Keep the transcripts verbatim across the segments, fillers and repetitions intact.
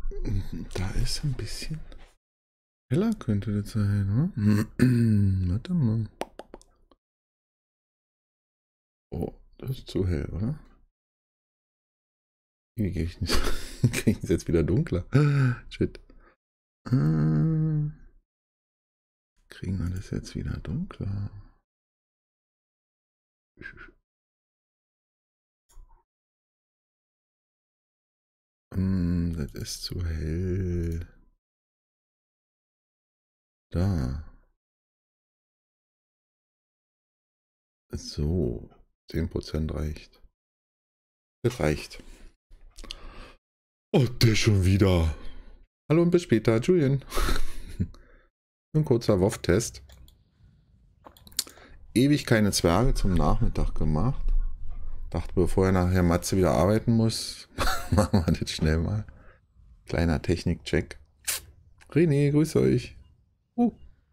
Da ist ein bisschen heller könnte das sein, ne? Warte mal. Oh, das ist zu hell, oder? Wie gehe ich nicht? Kriege ich jetzt wieder dunkler? Shit. Äh, kriegen wir das jetzt wieder dunkler? Ähm, das ist zu hell. Da. So. zehn Prozent reicht. Das reicht. Oh, der schon wieder. Hallo und bis später, Julian. Ein kurzer W O F-Test. Ewig keine Zwerge zum Nachmittag gemacht. Dachte, bevor er nachher Matze wieder arbeiten muss, machen wir das schnell mal. Kleiner Technik-Check. René, grüß euch. Uh.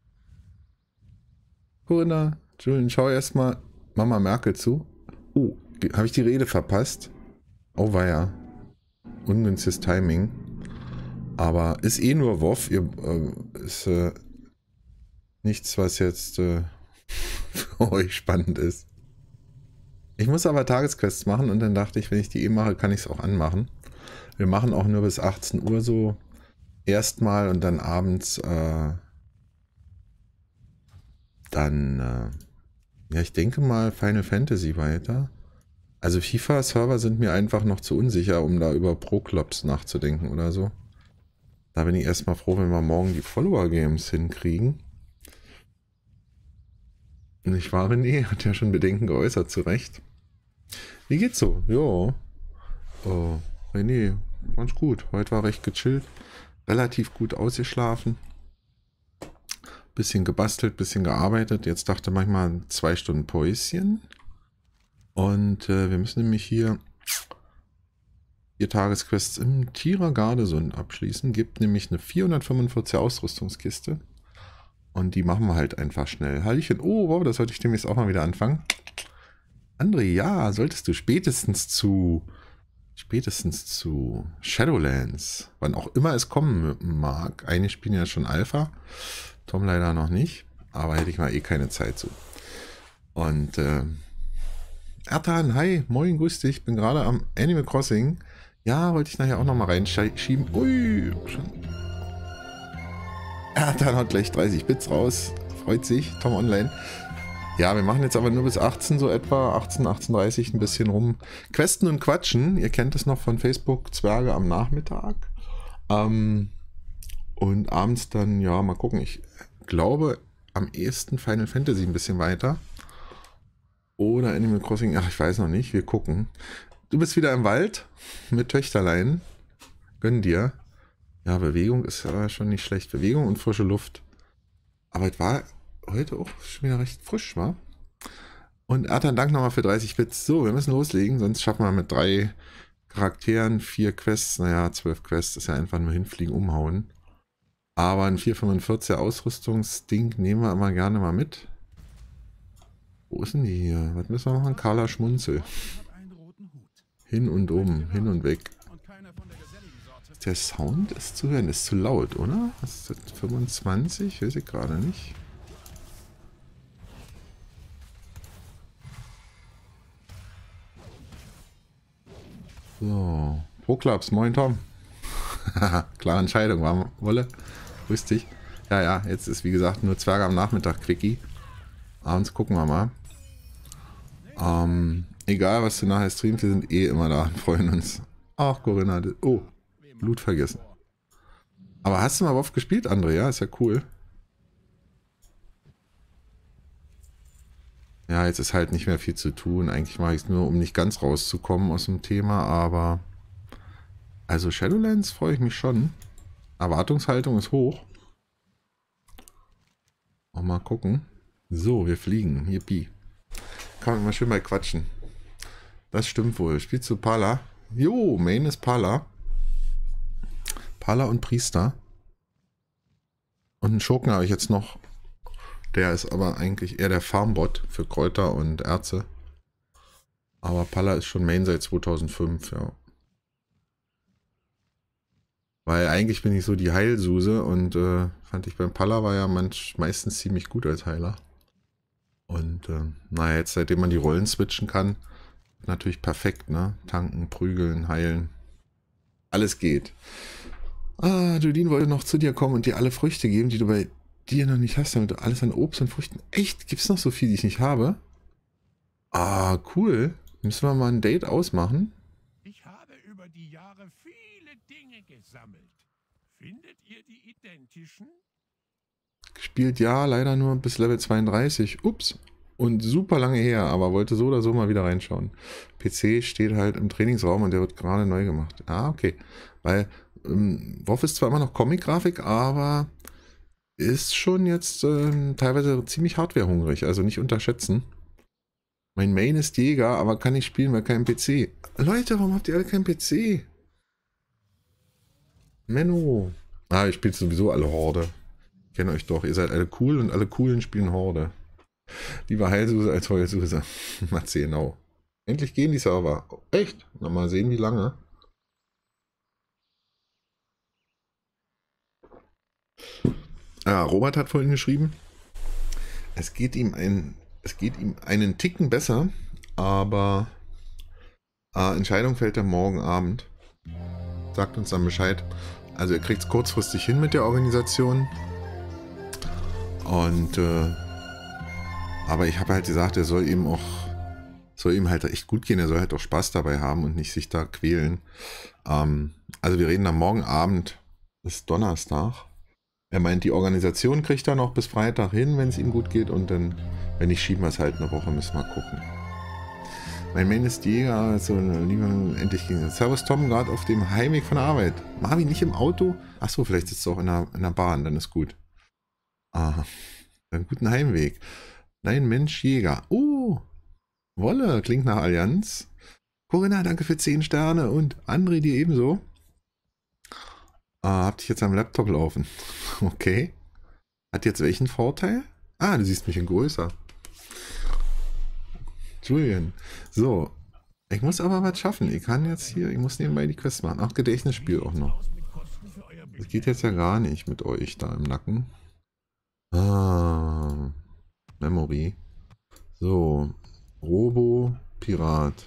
Corinna, Julian, schau erstmal Mama Merkel zu. Oh, habe ich die Rede verpasst? Oh weia. Ungünstiges Timing. Aber ist eh nur W O F. Ihr, äh, ist äh, nichts, was jetzt äh, für euch spannend ist. Ich muss aber Tagesquests machen und dann dachte ich, wenn ich die eh mache, kann ich es auch anmachen. Wir machen auch nur bis achtzehn Uhr so erstmal und dann abends äh, dann äh, ja, ich denke mal Final Fantasy weiter. Also FIFA-Server sind mir einfach noch zu unsicher, um da über Pro-Clubs nachzudenken oder so. Da bin ich erstmal froh, wenn wir morgen die Follower-Games hinkriegen. Nicht wahr, René? Hat ja schon Bedenken geäußert, zu Recht. Wie geht's so? Jo. Oh, René, ganz gut. Heute war recht gechillt. Relativ gut ausgeschlafen. Bisschen gebastelt, bisschen gearbeitet. Jetzt dachte manchmal zwei Stunden Päuschen. Und äh, wir müssen nämlich hier vier Tagesquests im Tierer Gardesund abschließen. Gibt nämlich eine vierhundertfünfundvierzig Ausrüstungskiste. Und die machen wir halt einfach schnell. Hallöchen. Oh, wow, das sollte ich demnächst auch mal wieder anfangen. André, ja, solltest du spätestens zu spätestens zu Shadowlands, wann auch immer es kommen mag. Einige spielen ja schon Alpha, Tom leider noch nicht, aber hätte ich mal eh keine Zeit zu. Und äh, Ertan, hi, moin, grüß dich, bin gerade am Animal Crossing. Ja, wollte ich nachher auch noch mal reinschieben. Ui, schon. Ertan hat gleich dreißig Bits raus, freut sich, Tom Online. Ja, wir machen jetzt aber nur bis achtzehn so etwa, achtzehn, achtzehn Uhr dreißig ein bisschen rum. Questen und Quatschen, ihr kennt es noch von Facebook, Zwerge am Nachmittag. Ähm, und abends dann, ja, mal gucken, ich glaube am ehesten Final Fantasy ein bisschen weiter. Oder Animal Crossing, ach, ich weiß noch nicht, wir gucken. Du bist wieder im Wald mit Töchterlein, gönn dir. Ja, Bewegung ist ja schon nicht schlecht, Bewegung und frische Luft. Aber es war heute auch schon wieder recht frisch, war. Und Ertan, Dank nochmal für dreißig Bits. So, wir müssen loslegen, sonst schaffen wir mit drei Charakteren, vier Quests, naja, zwölf Quests, ist ja einfach nur hinfliegen, umhauen. Aber ein vierhundertfünfundvierzig Ausrüstungsding nehmen wir immer gerne mal mit. Wo ist denn die hier? Was müssen wir machen? Carla Schmunzel. Hin und um, hin und weg. Der Sound ist zu hören, ist zu laut, oder? Was ist das? fünfundzwanzig? Weiß ich gerade nicht. So, Pro-Clubs, moin Tom. Klare Entscheidung, war Wolle. Grüß dich. Ja, ja, jetzt ist wie gesagt nur Zwerge am Nachmittag, Quickie. Abends gucken wir mal. Ähm, egal was du nachher streamst, wir sind eh immer da und freuen uns. Ach, Corinna, oh, Blut vergessen. Aber hast du mal W O F gespielt, André? Ja, ist ja cool. Ja, jetzt ist halt nicht mehr viel zu tun. Eigentlich mache ich es nur, um nicht ganz rauszukommen aus dem Thema, aber also Shadowlands freue ich mich schon. Erwartungshaltung ist hoch. Auch mal gucken. So, wir fliegen. Yippie. Kann man mal schön mal quatschen. Das stimmt wohl. Spielst du Pala? Jo, Main ist Pala. Pala und Priester. Und einen Schurken habe ich jetzt noch. Der ist aber eigentlich eher der Farmbot für Kräuter und Erze. Aber Pala ist schon Main seit zweitausendfünf, ja. Weil eigentlich bin ich so die Heilsuse und äh, fand ich beim Palla ja manch, meistens ziemlich gut als Heiler. Und äh, naja, jetzt seitdem man die Rollen switchen kann, natürlich perfekt, ne? Tanken, prügeln, heilen. Alles geht. Ah, Jolene wollte noch zu dir kommen und dir alle Früchte geben, die du bei dir noch nicht hast, damit du alles an Obst und Früchten... Echt? Gibt es noch so viel, die ich nicht habe? Ah, cool. Müssen wir mal ein Date ausmachen? Ich habe über die Jahre viele Dinge gesammelt. Findet ihr die identischen? Gespielt ja, leider nur bis Level zweiunddreißig. Ups. Und super lange her, aber wollte so oder so mal wieder reinschauen. P C steht halt im Trainingsraum und der wird gerade neu gemacht. Ah, okay. Weil ähm, WoW ist zwar immer noch Comic-Grafik, aber ist schon jetzt ähm, teilweise ziemlich hardwarehungrig, also nicht unterschätzen. Mein Main ist Jäger, aber kann nicht spielen, weil kein P C. Leute, warum habt ihr alle keinen P C? Menno. Ah, ihr spielt sowieso alle Horde. Ich kenne euch doch, ihr seid alle cool und alle coolen spielen Horde. Lieber Heilsuse als Heulsuse. Mal genau. Endlich gehen die Server. Echt? Na, mal sehen, wie lange. Ah, Robert hat vorhin geschrieben, es geht ihm ein, es geht ihm einen Ticken besser, aber äh, Entscheidung fällt er morgen Abend. Sagt uns dann Bescheid. Also er kriegt es kurzfristig hin mit der Organisation. Und äh, aber ich habe halt gesagt, er soll ihm auch soll ihm halt echt gut gehen. Er soll halt auch Spaß dabei haben und nicht sich da quälen. Ähm, also wir reden am morgen Abend, ist Donnerstag. Er meint, die Organisation kriegt er noch bis Freitag hin, wenn es ihm gut geht. Und dann, wenn nicht, schieben wir es halt eine Woche, müssen wir gucken. Mein Main ist Jäger, also lieber endlich ging es. Servus Tom, gerade auf dem Heimweg von der Arbeit. Marvin, nicht im Auto? Achso, vielleicht sitzt du auch in der, in der Bahn, dann ist gut. Ah, einen guten Heimweg. Nein, Mensch, Jäger. Oh, Wolle, klingt nach Allianz. Corinna, danke für zehn Sterne und André dir ebenso. Ah, hab dich jetzt am Laptop laufen. Okay. Hat jetzt welchen Vorteil? Ah, du siehst mich in größer. Julian. So. Ich muss aber was schaffen. Ich kann jetzt hier, ich muss nebenbei die Quest machen. Ach, Gedächtnisspiel auch noch. Das geht jetzt ja gar nicht mit euch da im Nacken. Ah. Memory. So. Robo Pirat.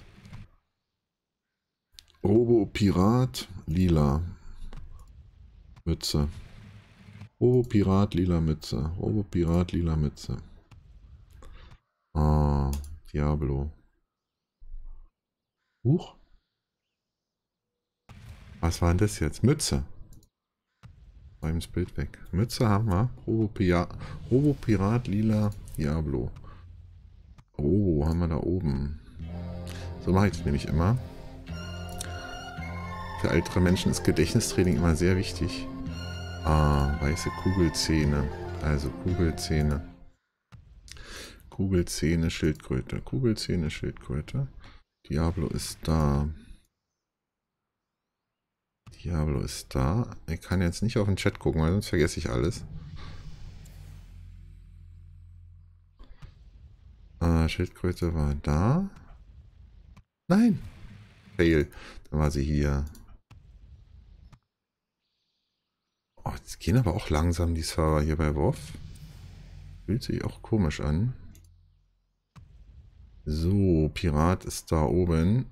Robo Pirat Lila. Mütze. Robo Pirat Lila Mütze. Robo Pirat Lila Mütze. Ah. Diablo. Huch. Was war denn das jetzt? Mütze. Beim Bild weg. Mütze haben wir. Robo, Pia Robo Pirat Lila Diablo. Oh, haben wir da oben. So mache ich das nämlich immer. Für ältere Menschen ist Gedächtnistraining immer sehr wichtig. Ah, weiße Kugelzähne. Also Kugelzähne. Kugelzähne, Schildkröte. Kugelzähne, Schildkröte. Diablo ist da. Diablo ist da. Ich kann jetzt nicht auf den Chat gucken, weil sonst vergesse ich alles. Äh, Schildkröte war da. Nein. Fail. Dann war sie hier. Oh, jetzt gehen aber auch langsam die Server hier bei WoW. Fühlt sich auch komisch an. So, Pirat ist da oben.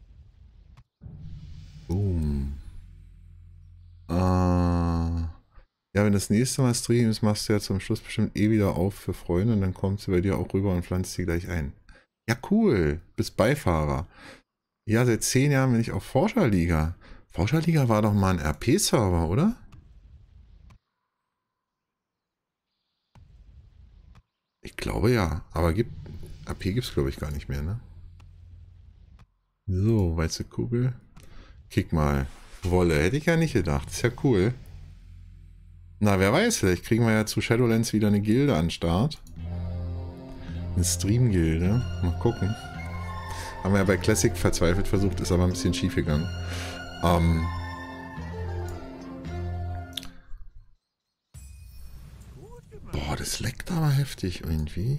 Boom. Ah. Ja, wenn das nächste Mal streamst, machst du ja zum Schluss bestimmt eh wieder auf für Freunde und dann kommt sie bei dir auch rüber und pflanzt sie gleich ein. Ja, cool. Bist Beifahrer. Ja, seit zehn Jahren bin ich auf Forscherliga. Forscherliga war doch mal ein R P-Server, oder? Ich glaube ja, aber gibt, R P gibt es glaube ich gar nicht mehr, ne? So, weiße Kugel. Kick mal. Wolle, hätte ich ja nicht gedacht. Ist ja cool. Na, wer weiß, vielleicht kriegen wir ja zu Shadowlands wieder eine Gilde an den Start. Eine Stream-Gilde. Mal gucken. Haben wir ja bei Classic verzweifelt versucht, ist aber ein bisschen schief gegangen. Ähm... Boah, das leckt aber heftig irgendwie.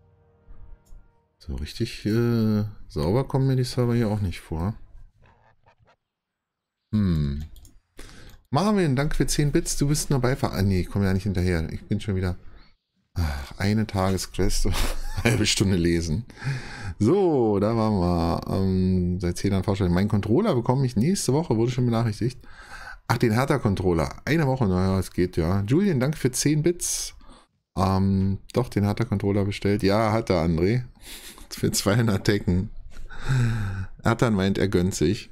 So richtig äh, sauber kommen mir die Server hier auch nicht vor. Hm. Marvin, danke für zehn Bits. Du bist nur Beifahrer. Ah, nee, ich komme ja nicht hinterher. Ich bin schon wieder... Ach, eine Tagesquest, halbe Stunde lesen. So, da waren wir. Ähm, seit zehn Jahren Fahrschein. Mein Controller bekomme ich nächste Woche, wurde schon benachrichtigt. Ach, den Hertha-Controller. Eine Woche, naja, es geht ja. Julian, danke für zehn Bits. Ähm, doch, den Hertha-Controller bestellt. Ja, hat er, André. Für zweihundert Tekken. Hertha meint, er gönnt sich.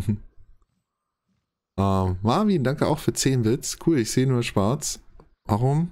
ähm, Marvin, danke auch für zehn Bits. Cool, ich sehe nur schwarz. Warum?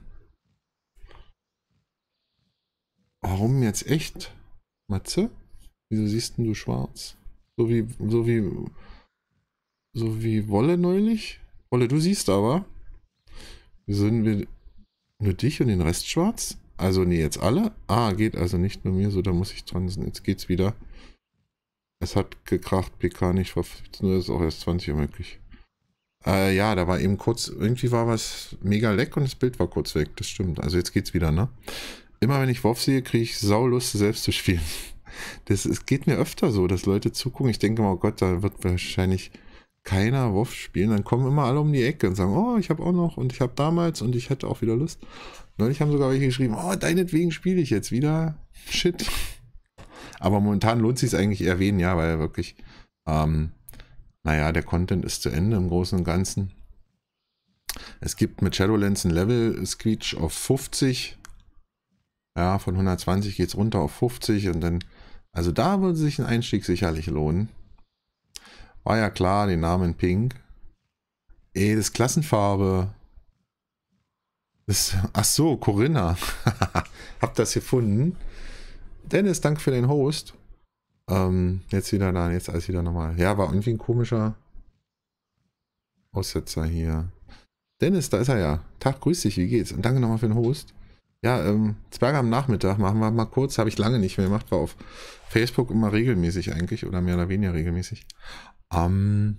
Warum jetzt echt? Matze? Wieso siehst denn du schwarz? So wie, so wie, so wie Wolle neulich? Wolle, du siehst aber. Wieso sind wir nur dich und den Rest schwarz? Also, nee, jetzt alle? Ah, geht also nicht nur mir so, da muss ich dran sein. Jetzt geht's wieder. Es hat gekracht, P K nicht vor fünfzehn Uhr, ist auch erst zwanzig Uhr möglich. Äh, ja, da war eben kurz, irgendwie war was mega leck und das Bild war kurz weg, das stimmt. Also jetzt geht's wieder, ne? Immer wenn ich WoW sehe, kriege ich Saulust, selbst zu spielen. Das, es geht mir öfter so, dass Leute zugucken. Ich denke mal, oh Gott, da wird wahrscheinlich keiner WoW spielen. Dann kommen immer alle um die Ecke und sagen, oh, ich habe auch noch und ich habe damals und ich hätte auch wieder Lust. Neulich haben sogar welche geschrieben, oh, deinetwegen spiele ich jetzt wieder. Shit. Aber momentan lohnt es sich eigentlich eher wen, ja, weil wirklich, ähm, naja, der Content ist zu Ende im Großen und Ganzen. Es gibt mit Shadowlands ein Level-Screech auf fünfzig. Ja, von hundertzwanzig geht es runter auf fünfzig und dann, also da würde sich ein Einstieg sicherlich lohnen. War ja klar, den Namen Pink. Ey, das ist Klassenfarbe. Das, ach so, Corinna. Hab das gefunden. Dennis, danke für den Host. Ähm, jetzt wieder da, jetzt alles wieder normal. Ja, war irgendwie ein komischer Aussetzer hier. Dennis, da ist er ja. Tag, grüß dich, wie geht's? Und danke nochmal für den Host. Ja, ähm, Zwerge am Nachmittag machen wir mal kurz, habe ich lange nicht mehr gemacht, war auf Facebook immer regelmäßig eigentlich oder mehr oder weniger regelmäßig. Ähm,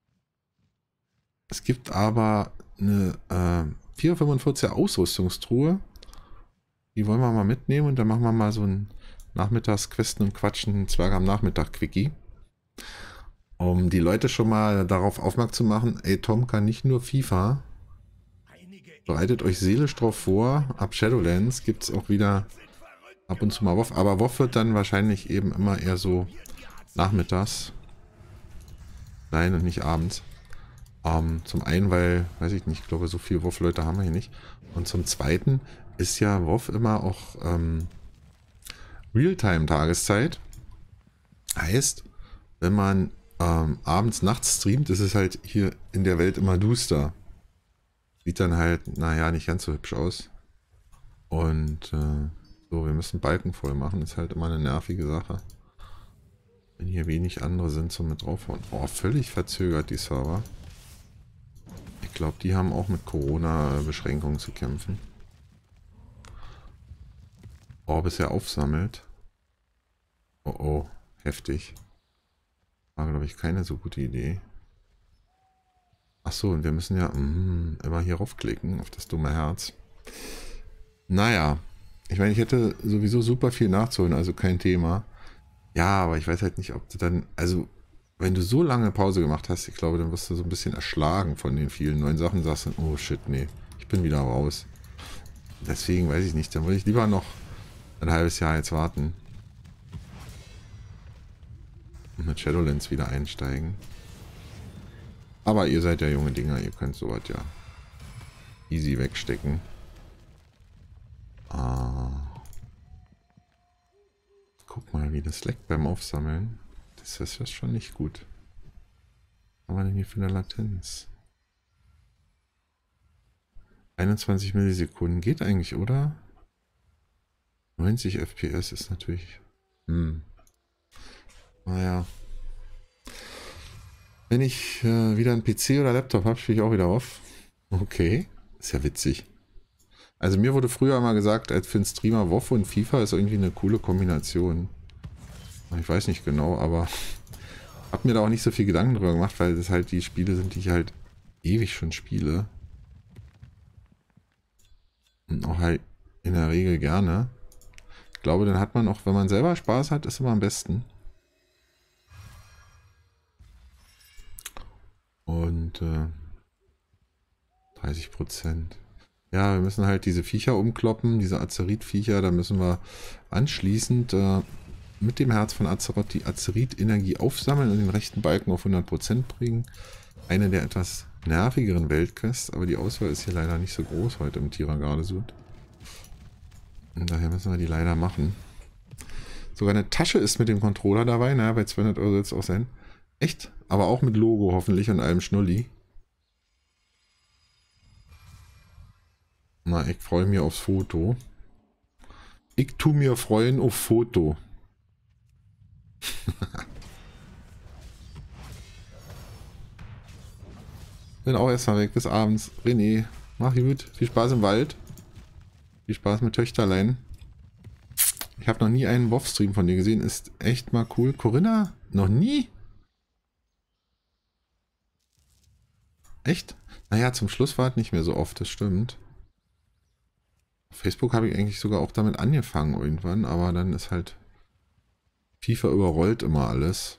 es gibt aber eine äh, vierhundertfünfundvierziger Ausrüstungstruhe, die wollen wir mal mitnehmen und dann machen wir mal so ein Nachmittagsquesten und Quatschen Zwerge am Nachmittag Quickie. Um die Leute schon mal darauf aufmerksam zu machen, ey, Tom kann nicht nur FIFA. Bereitet euch seelisch drauf vor, ab Shadowlands gibt es auch wieder ab und zu mal WoW, aber WoW wird dann wahrscheinlich eben immer eher so nachmittags sein und nicht abends. Ähm, zum einen, weil, weiß ich nicht, ich glaube, so viele WoW-Leute haben wir hier nicht. Und zum zweiten ist ja WoW immer auch ähm, Realtime-Tageszeit. Heißt, wenn man ähm, abends, nachts streamt, ist es halt hier in der Welt immer duster. Sieht dann halt, naja, nicht ganz so hübsch aus. Und äh, so, wir müssen Balken voll machen. Ist halt immer eine nervige Sache. Wenn hier wenig andere sind, so mit draufhauen. Oh, völlig verzögert die Server. Ich glaube, die haben auch mit Corona-Beschränkungen zu kämpfen. Oh, bis er aufsammelt. Oh, oh, heftig. War, glaube ich, keine so gute Idee. Achso, und wir müssen ja mm, immer hier raufklicken, auf das dumme Herz. Naja, ich meine, ich hätte sowieso super viel nachzuholen, also kein Thema. Ja, aber ich weiß halt nicht, ob du dann, also wenn du so lange Pause gemacht hast, ich glaube, dann wirst du so ein bisschen erschlagen von den vielen neuen Sachen, sagst dann, oh shit, nee, ich bin wieder raus. Deswegen weiß ich nicht, dann würde ich lieber noch ein halbes Jahr jetzt warten. Und mit Shadowlands wieder einsteigen. Aber ihr seid ja junge Dinger, ihr könnt sowas ja easy wegstecken. Ah. Guck mal, wie das leckt beim Aufsammeln. Das ist ja schon nicht gut. Was haben wir denn hier für eine Latenz? einundzwanzig Millisekunden geht eigentlich, oder? neunzig F P S ist natürlich... Hm. Naja. Wenn ich äh, wieder einen P C oder Laptop habe, spiele ich auch wieder auf. Okay, ist ja witzig. Also mir wurde früher mal gesagt, als für einen Streamer WoW und FIFA ist irgendwie eine coole Kombination. Ich weiß nicht genau, aber habe mir da auch nicht so viel Gedanken drüber gemacht, weil das halt die Spiele sind, die ich halt ewig schon spiele. Und auch halt in der Regel gerne. Ich glaube, dann hat man auch, wenn man selber Spaß hat, ist immer am besten. Und äh, dreißig Prozent. Ja, wir müssen halt diese Viecher umkloppen, diese Azerit-Viecher, da müssen wir anschließend äh, mit dem Herz von Azeroth die Azerit-Energie aufsammeln und den rechten Balken auf hundert Prozent bringen. Eine der etwas nervigeren Weltquests, aber die Auswahl ist hier leider nicht so groß heute im Tira-Gardesud. Und daher müssen wir die leider machen. Sogar eine Tasche ist mit dem Controller dabei, naja, bei zweihundert Euro soll es auch sein. Echt? Aber auch mit Logo hoffentlich und allem Schnulli. Na, ich freue mich aufs Foto. Ich tu mir freuen auf Foto. Bin auch erstmal weg bis abends. René, mach gut. Viel Spaß im Wald. Viel Spaß mit Töchterlein. Ich habe noch nie einen WoW-Stream von dir gesehen. Ist echt mal cool. Corinna? Noch nie? Echt? Naja, zum Schluss war es nicht mehr so oft, das stimmt. Auf Facebook habe ich eigentlich sogar auch damit angefangen irgendwann, aber dann ist halt FIFA überrollt immer alles.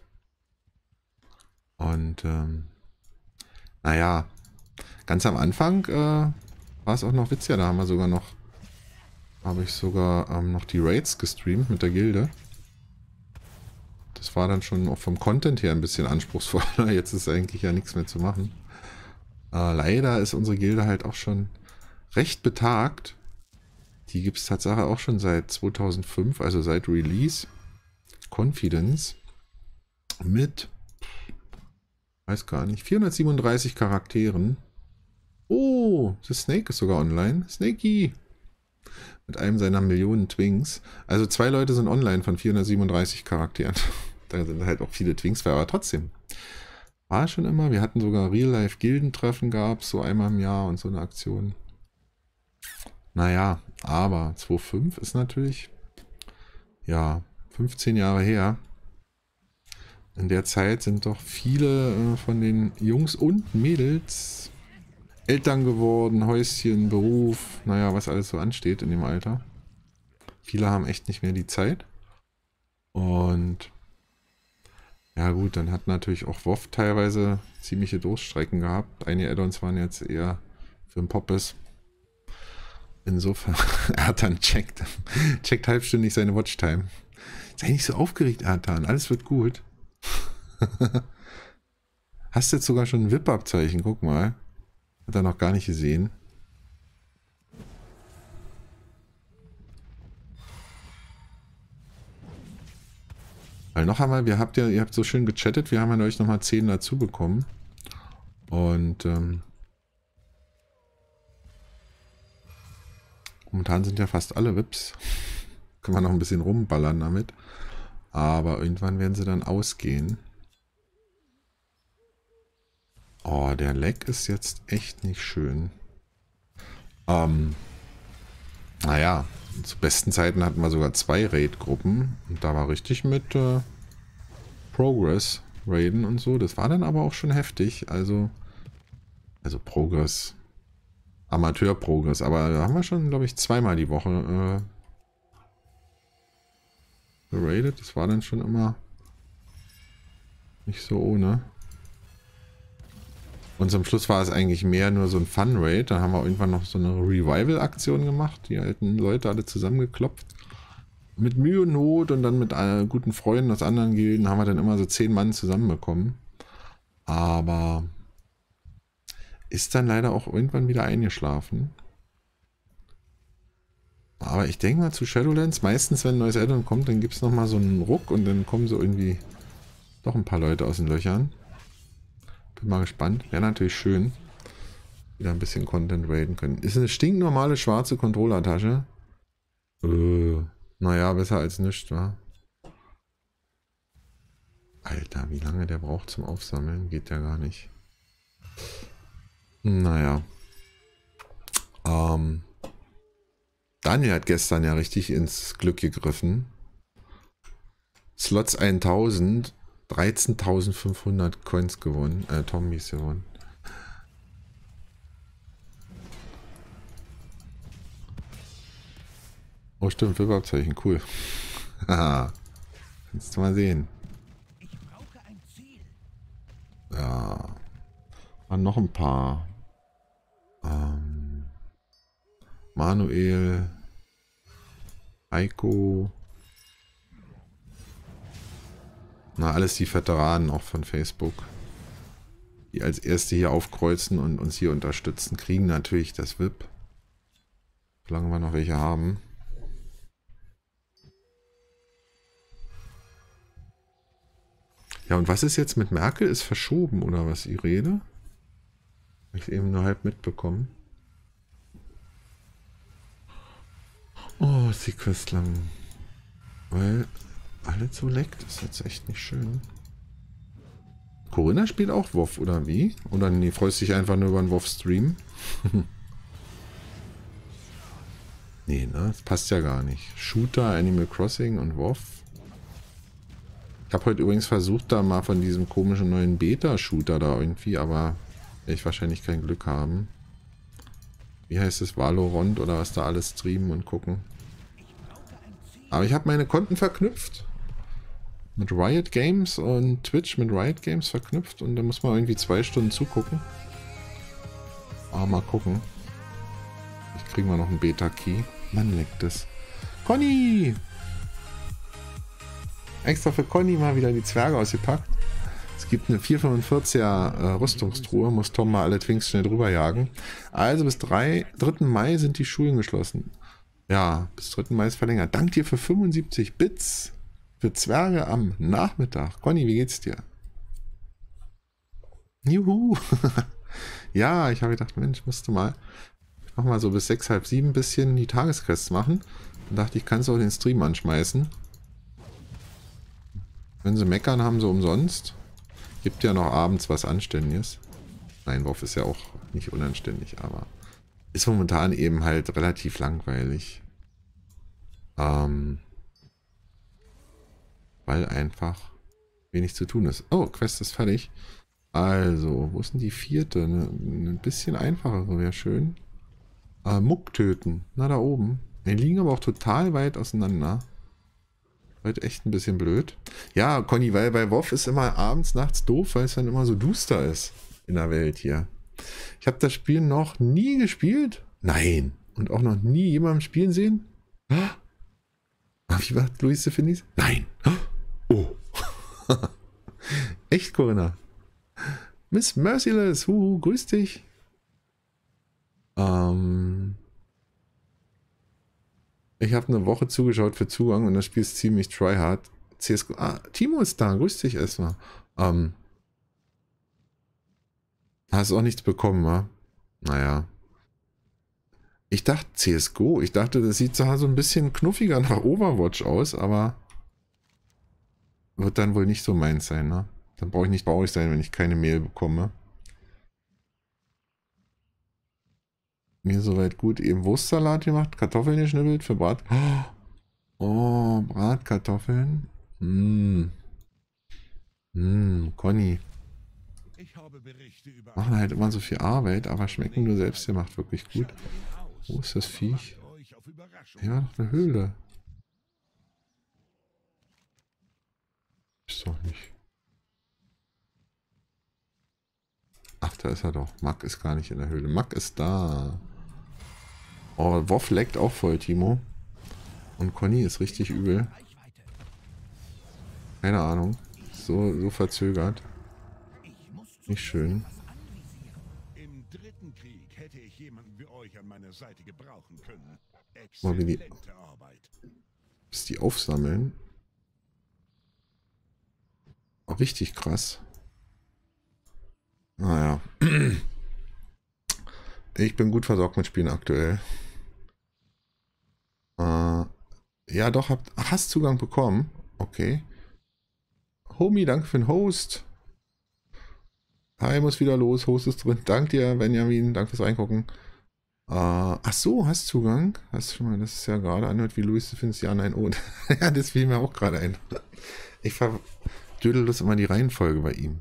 Und ähm, naja, ganz am Anfang äh, war es auch noch witziger. Da haben wir sogar noch, habe ich sogar ähm, noch die Raids gestreamt mit der Gilde. Das war dann schon auch vom Content her ein bisschen anspruchsvoller. Jetzt ist eigentlich ja nichts mehr zu machen. Äh, leider ist unsere Gilde halt auch schon recht betagt. Die gibt es tatsächlich auch schon seit zweitausendfünf, also seit Release. Confidence. Mit, weiß gar nicht, vierhundertsiebenunddreißig Charakteren. Oh, The Snake ist sogar online. Snakey. Mit einem seiner Millionen Twinks. Also zwei Leute sind online von vierhundertsiebenunddreißig Charakteren. Da sind halt auch viele Twinks, aber trotzdem. War schon immer. Wir hatten sogar Real-Life-Gildentreffen gab, so einmal im Jahr und so eine Aktion. Naja, aber zwei Komma fünf ist natürlich, ja, fünfzehn Jahre her. In der Zeit sind doch viele äh, von den Jungs und Mädels Eltern geworden, Häuschen, Beruf, naja, was alles so ansteht in dem Alter. Viele haben echt nicht mehr die Zeit. Und ja gut, dann hat natürlich auch WoW teilweise ziemliche Durststrecken gehabt. Einige Add-ons waren jetzt eher für den Poppes. Insofern, Ertan checkt, checkt halbstündig seine Watchtime. Sei nicht so aufgeregt, Ertan, alles wird gut. Hast jetzt sogar schon ein V I P-Abzeichen, guck mal. Hat er noch gar nicht gesehen. Weil noch einmal, wir habt ja, ihr habt so schön gechattet, wir haben ja euch nochmal zehn dazu bekommen. Und ähm, momentan sind ja fast alle V I Ps. Können wir noch ein bisschen rumballern damit. Aber irgendwann werden sie dann ausgehen. Oh, der Lag ist jetzt echt nicht schön. Ähm, naja, zu besten Zeiten hatten wir sogar zwei Raid-Gruppen. Und da war richtig mit äh, Progress Raiden und so. Das war dann aber auch schon heftig. Also, also Progress. Amateur-Progress. Aber da haben wir schon, glaube ich, zweimal die Woche äh, geradet. Das war dann schon immer nicht so ohne. Und zum Schluss war es eigentlich mehr nur so ein Fun-Raid. Da haben wir irgendwann noch so eine Revival-Aktion gemacht. Die alten Leute alle zusammengeklopft. Mit Mühe und Not und dann mit äh, guten Freunden aus anderen Gilden haben wir dann immer so zehn Mann zusammenbekommen. Aber ist dann leider auch irgendwann wieder eingeschlafen. Aber ich denke mal zu Shadowlands, meistens wenn ein neues Addon kommt, dann gibt es nochmal so einen Ruck und dann kommen so irgendwie doch ein paar Leute aus den Löchern. Bin mal gespannt. Wäre natürlich schön. Wieder ein bisschen Content raiden können. Ist eine stinknormale schwarze Controllertasche. Äh, naja, besser als nichts, wa? Alter, wie lange der braucht zum Aufsammeln? Geht ja gar nicht. Naja. Ähm, Daniel hat gestern ja richtig ins Glück gegriffen. Slots eintausend. dreizehntausendfünfhundert Coins gewonnen, äh, Tombis gewonnen. Oh stimmt, V I P-Abzeichen, cool. Haha, kannst du mal sehen. Ich brauche ein Ziel. Ja, waren noch ein paar. Äh, Manuel, Heiko. Na, alles die Veteranen auch von Facebook, die als erste hier aufkreuzen und uns hier unterstützen, kriegen natürlich das V I P. Solange wir noch welche haben. Ja, und was ist jetzt mit Merkel? Ist verschoben oder was, die Rede? Habe ich eben nur halb mitbekommen. Oh, ist die Quest lang. Weil alles so leckt, ist jetzt echt nicht schön. Corinna spielt auch WoW, oder wie? Oder nee, freust dich einfach nur über einen WoW-Stream? Nee, ne? Das passt ja gar nicht. Shooter, Animal Crossing und WoW. Ich habe heute übrigens versucht, da mal von diesem komischen neuen Beta-Shooter da irgendwie, aber werde ich wahrscheinlich kein Glück haben. Wie heißt es? Valorant oder was da alles streamen und gucken. Aber ich habe meine Konten verknüpft. Mit Riot Games und Twitch mit Riot Games verknüpft und da muss man irgendwie zwei Stunden zugucken. Aber mal gucken. Ich kriege mal noch einen Beta-Key. Mann, leckt es. Conny! Extra für Conny mal wieder die Zwerge ausgepackt. Es gibt eine vier fünfundvierziger äh, Rüstungstruhe. Muss Tom mal alle Twinks schnell drüber jagen. Also bis dritten Mai sind die Schulen geschlossen. Ja, bis dritten Mai ist verlängert. Dank dir für fünfundsiebzig Bits. Für Zwerge am Nachmittag. Conny, wie geht's dir? Juhu! Ja, ich habe gedacht, Mensch, musst du mal. Ich mach mal so bis sechs, halb sieben ein bisschen die Tagesquests machen. Dann dachte ich, kannst du auch den Stream anschmeißen. Wenn sie meckern, haben sie umsonst. Gibt ja noch abends was Anständiges. Nein, WoW ist ja auch nicht unanständig, aber ist momentan eben halt relativ langweilig. Ähm... Weil einfach wenig zu tun ist. Oh, Quest ist fertig. Also, wo ist denn die vierte? Eine, ein bisschen einfachere wäre schön. Äh, Muck töten. Na, da oben. Die liegen aber auch total weit auseinander. Wird echt ein bisschen blöd. Ja, Conny, weil bei WoW ist immer abends, nachts doof, weil es dann immer so duster ist in der Welt hier. Ich habe das Spiel noch nie gespielt. Nein. Und auch noch nie jemandem spielen sehen. Wie war Luis de Finis? Nein. Oh. Echt, Corinna? Miss Merciless, huhu, grüß dich. Ähm ich habe eine Woche zugeschaut für Zugang und das Spiel ist ziemlich tryhard. C S G O. Ah, Timo ist da, grüß dich erstmal. Ähm hast auch nichts bekommen, wa? Naja. Ich dachte C S G O. Ich dachte, das sieht so ein bisschen knuffiger nach Overwatch aus, aber wird dann wohl nicht so meins sein, ne? Dann brauche ich nicht traurig sein, wenn ich keine Mail bekomme. Mir soweit gut. Eben Wurstsalat gemacht, Kartoffeln geschnibbelt für Brat. Oh, Bratkartoffeln. Mmh. Mmh, Conny. Ich habe Berichte über Machen halt immer so viel Arbeit, aber schmecken nur selbst gemacht wirklich gut. Wo ist das Viech? Ja, noch eine Höhle. Ist doch nicht. Ach, da ist er doch. Mack ist gar nicht in der Höhle. Mack ist da. Oh, WoW leckt auch voll, Timo. Und Conny ist richtig übel. Keine Ahnung. So, so verzögert. Nicht schön. Im dritten Krieg hätte ich jemanden wie euch an meiner Seite gebrauchen können. Mal wie die, Exzellente Arbeit. bis die aufsammeln. Oh, richtig krass. Naja. Ich bin gut versorgt mit Spielen aktuell. Äh, ja, doch, habt, hast Zugang bekommen. Okay. Homie, danke für den Host. Hi, muss wieder los. Host ist drin. Dank dir, Benjamin. Danke fürs Reingucken. Äh, ach so, hast Zugang? Hast du schon mal, das ist ja gerade anhört, wie Luis, du findest ja nein, oh. Ja, das fiel mir auch gerade ein. Ich verdödel das immer die Reihenfolge bei ihm.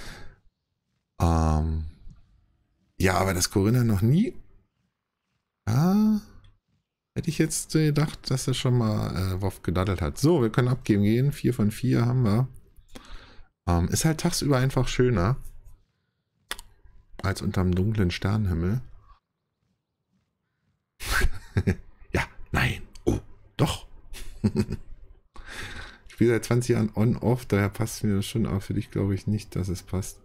Ähm, ja, aber das Corinna noch nie. Ah, hätte ich jetzt gedacht, dass er schon mal äh, WoW gedaddelt hat. So, wir können abgeben gehen. vier von vier haben wir. Ähm, ist halt tagsüber einfach schöner als unterm dunklen Sternenhimmel. Ja, nein. Oh, doch. Ich spiele seit zwanzig Jahren on-off, daher passt mir das schon, aber für dich glaube ich nicht, dass es passt.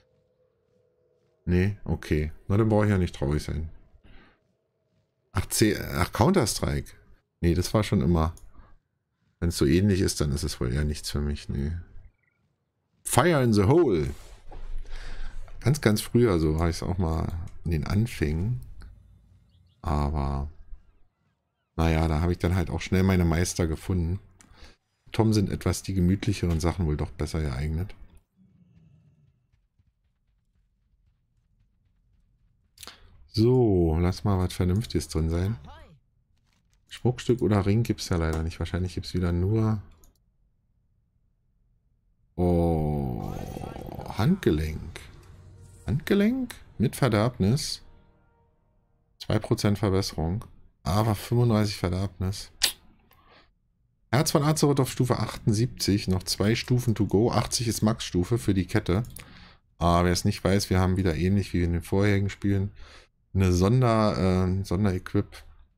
Nee, okay. Na, dann brauche ich ja nicht traurig sein. Ach, C Ach Counter-Strike. Nee, das war schon immer. Wenn es so ähnlich ist, dann ist es wohl eher nichts für mich. Nee. Fire in the Hole. Ganz, ganz früher, so habe ich es auch mal in den Anfängen. Aber naja, da habe ich dann halt auch schnell meine Meister gefunden. Tom sind etwas die gemütlicheren Sachen wohl doch besser geeignet. So, lass mal was Vernünftiges drin sein. Schmuckstück oder Ring gibt es ja leider nicht. Wahrscheinlich gibt es wieder nur... Oh, Handgelenk. Handgelenk mit Verderbnis. zwei Prozent Verbesserung. Aber fünfunddreißig Verderbnis. Herz von Azeroth auf Stufe achtundsiebzig. Noch zwei Stufen to go. achtzig ist Max-Stufe für die Kette. Aber wer es nicht weiß, wir haben wieder ähnlich wie in den vorherigen Spielen eine Sonder, äh, Sonderequip.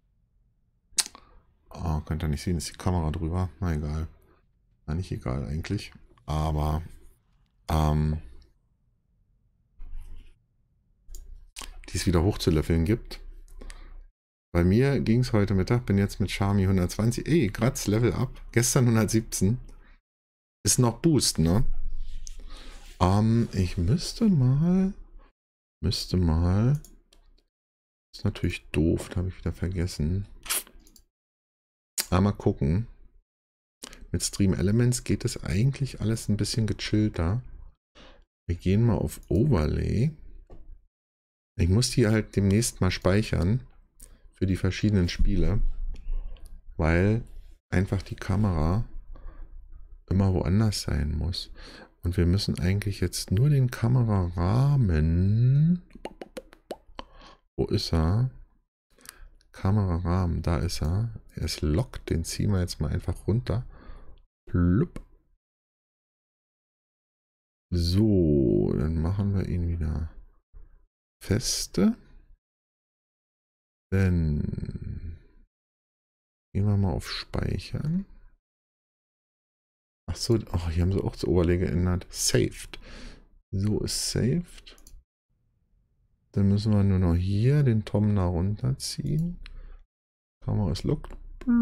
Oh, könnt ihr nicht sehen, ist die Kamera drüber. Na egal. Na, nicht egal eigentlich. Aber ähm, die es wieder hochzuleveln gibt. Bei mir ging es heute Mittag, bin jetzt mit Charmy hundertzwanzig. Ey, Graz, Level up. Gestern hundertsiebzehn. Ist noch Boost, ne? Ähm, ich müsste mal... Müsste mal... Ist natürlich doof, habe ich wieder vergessen. Aber mal gucken. Mit Stream Elements geht es eigentlich alles ein bisschen gechillter. Wir gehen mal auf Overlay. Ich muss die halt demnächst mal speichern. Für die verschiedenen Spiele. Weil einfach die Kamera immer woanders sein muss. Und wir müssen eigentlich jetzt nur den Kamerarahmen... Wo ist er? Kamerarahmen, da ist er. Er ist locked, den ziehen wir jetzt mal einfach runter. Plupp. So, dann machen wir ihn wieder feste. Dann gehen wir mal auf Speichern. Ach so, oh, hier haben sie auch das Overlay geändert. Saved. So ist saved. Dann müssen wir nur noch hier den Tom nach runterziehen. Kamera ist locked.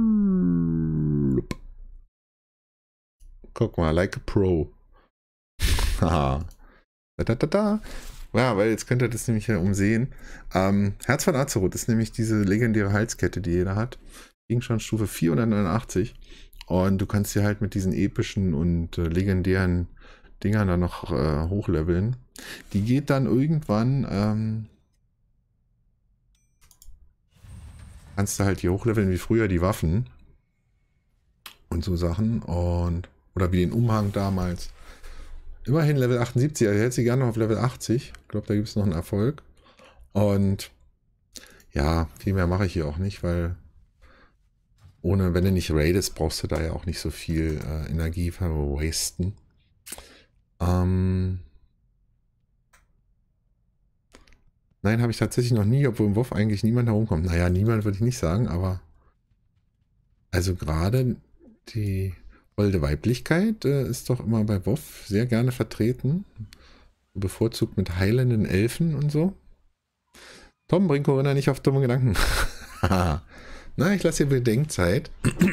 Guck mal, like a Pro. Haha. da, da, da, da. Ja, weil jetzt könnt ihr das nämlich ja umsehen. Ähm, Herz von Azeroth ist nämlich diese legendäre Halskette, die jeder hat. Gegenstandsstufe vierhundertneunundachtzig. Und du kannst sie halt mit diesen epischen und äh, legendären Dingern dann noch äh, hochleveln. Die geht dann irgendwann, ähm, kannst du halt hier hochleveln wie früher die Waffen und so Sachen und oder wie den Umhang damals. Immerhin Level achtundsiebzig, also ich hätte sie gerne noch auf Level achtzig. Ich glaube, da gibt es noch einen Erfolg. Und ja, viel mehr mache ich hier auch nicht, weil ohne, wenn du nicht raidest, brauchst du da ja auch nicht so viel äh, Energie verwasten. Ähm Nein, habe ich tatsächlich noch nie, obwohl im WoW eigentlich niemand herumkommt. Naja, niemand würde ich nicht sagen, aber also gerade die holde Weiblichkeit äh, ist doch immer bei WoW sehr gerne vertreten. Bevorzugt mit heilenden Elfen und so. Tom, bring Corinna nicht auf dumme Gedanken. Na, ich lasse ihr Bedenkzeit.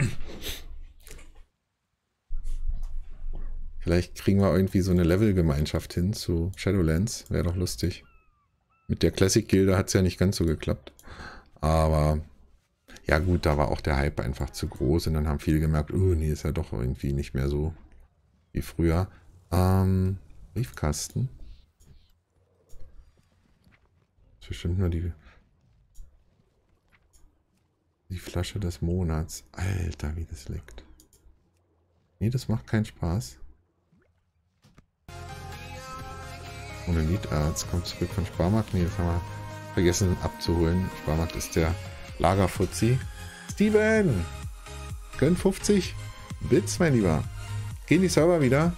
Vielleicht kriegen wir irgendwie so eine Levelgemeinschaft hin zu Shadowlands. Wäre doch lustig. Mit der Classic-Gilde hat es ja nicht ganz so geklappt. Aber ja gut, da war auch der Hype einfach zu groß. Und dann haben viele gemerkt, oh nee, ist ja doch irgendwie nicht mehr so wie früher. Ähm, Briefkasten. Das ist bestimmt nur die, die Flasche des Monats. Alter, wie das leckt. Nee, das macht keinen Spaß. Monolitharz kommt zurück von Sparmarkt. Nee, das haben wir vergessen abzuholen. Sparmarkt ist der Lagerfuzzi. Steven! Gönn fünfzig Bits, mein Lieber. Gehen die Server wieder?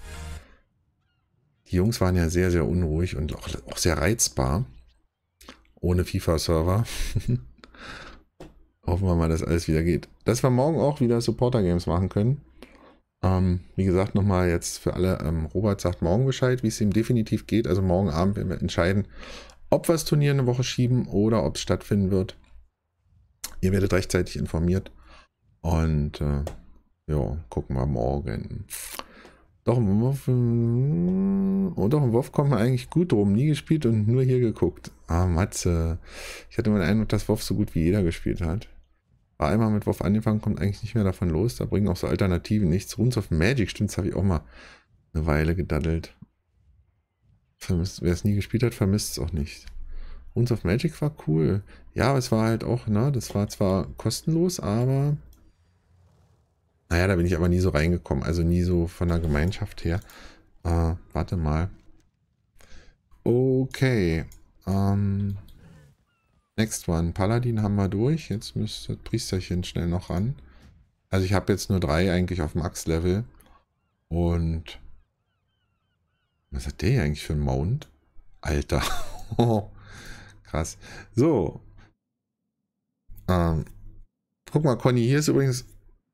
Die Jungs waren ja sehr, sehr unruhig und auch, auch sehr reizbar. Ohne FIFA-Server. Hoffen wir mal, dass alles wieder geht. Dass wir morgen auch wieder Supporter-Games machen können. Ähm, wie gesagt, nochmal jetzt für alle, ähm, Robert sagt morgen Bescheid, wie es ihm definitiv geht. Also morgen Abend werden wir entscheiden, ob wir das Turnier eine Woche schieben oder ob es stattfinden wird. Ihr werdet rechtzeitig informiert. Und äh, ja, gucken wir morgen. Doch, im WoW, oh, doch, im WoW kommt man eigentlich gut rum. Nie gespielt und nur hier geguckt. Ah, Matze. Ich hatte immer den Eindruck, dass WoW so gut wie jeder gespielt hat. War einmal mit WoW angefangen, kommt eigentlich nicht mehr davon los. Da bringen auch so Alternativen nichts. Runes of Magic, stimmt, das habe ich auch mal eine Weile gedaddelt. Vermisst, wer es nie gespielt hat, vermisst es auch nicht. Runes of Magic war cool. Ja, aber es war halt auch, ne, das war zwar kostenlos, aber naja, da bin ich aber nie so reingekommen. Also nie so von der Gemeinschaft her. Äh, warte mal. Okay. Ähm, next one. Paladin haben wir durch. Jetzt müsste das Priesterchen schnell noch ran. Also ich habe jetzt nur drei eigentlich auf Max-Level. Und was hat der hier eigentlich für ein Mount? Alter. Krass. So. Ähm, guck mal, Conny, hier ist übrigens...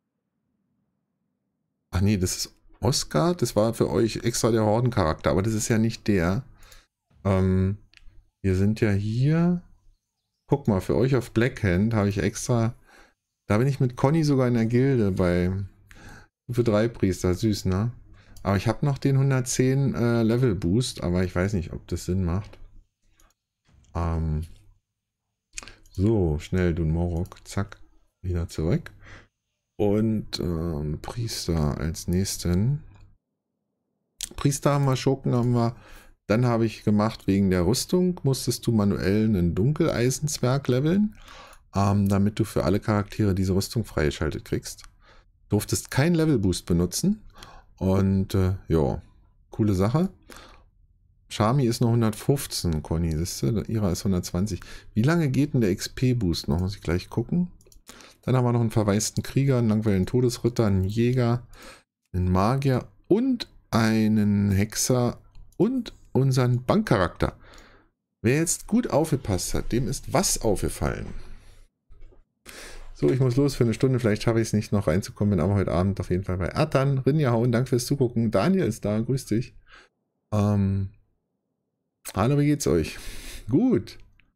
Ach nee, das ist Oscar. Das war für euch extra der Hordencharakter, aber das ist ja nicht der. Ähm, wir sind ja hier. Guck mal, für euch auf Blackhand habe ich extra. Da bin ich mit Conny sogar in der Gilde bei. Für drei Priester. Süß, ne? Aber ich habe noch den hundertzehn äh, Level Boost, aber ich weiß nicht, ob das Sinn macht. Ähm, so, schnell, du Morok. Zack. Wieder zurück. Und ähm, Priester als nächsten. Priester haben wir, Schurken haben wir. Dann habe ich gemacht, wegen der Rüstung musstest du manuell einen Dunkeleisenzwerg leveln, ähm, damit du für alle Charaktere diese Rüstung freigeschaltet kriegst. Durftest keinen Levelboost benutzen. Und äh, ja, coole Sache. Shami ist noch hundertfünfzehn, Conny, siehst du? Ihrer ist hundertzwanzig. Wie lange geht denn der X P-Boost noch? Muss ich gleich gucken. Dann haben wir noch einen verwaisten Krieger, einen langweiligen Todesritter, einen Jäger, einen Magier und einen Hexer und unseren Bankcharakter. Wer jetzt gut aufgepasst hat, dem ist was aufgefallen. So, ich muss los für eine Stunde. Vielleicht schaffe ich es nicht noch reinzukommen, bin aber heute Abend auf jeden Fall bei Atan. Rinja hauen, danke fürs Zugucken. Daniel ist da, grüß dich. Ähm, hallo, wie geht's euch? Gut.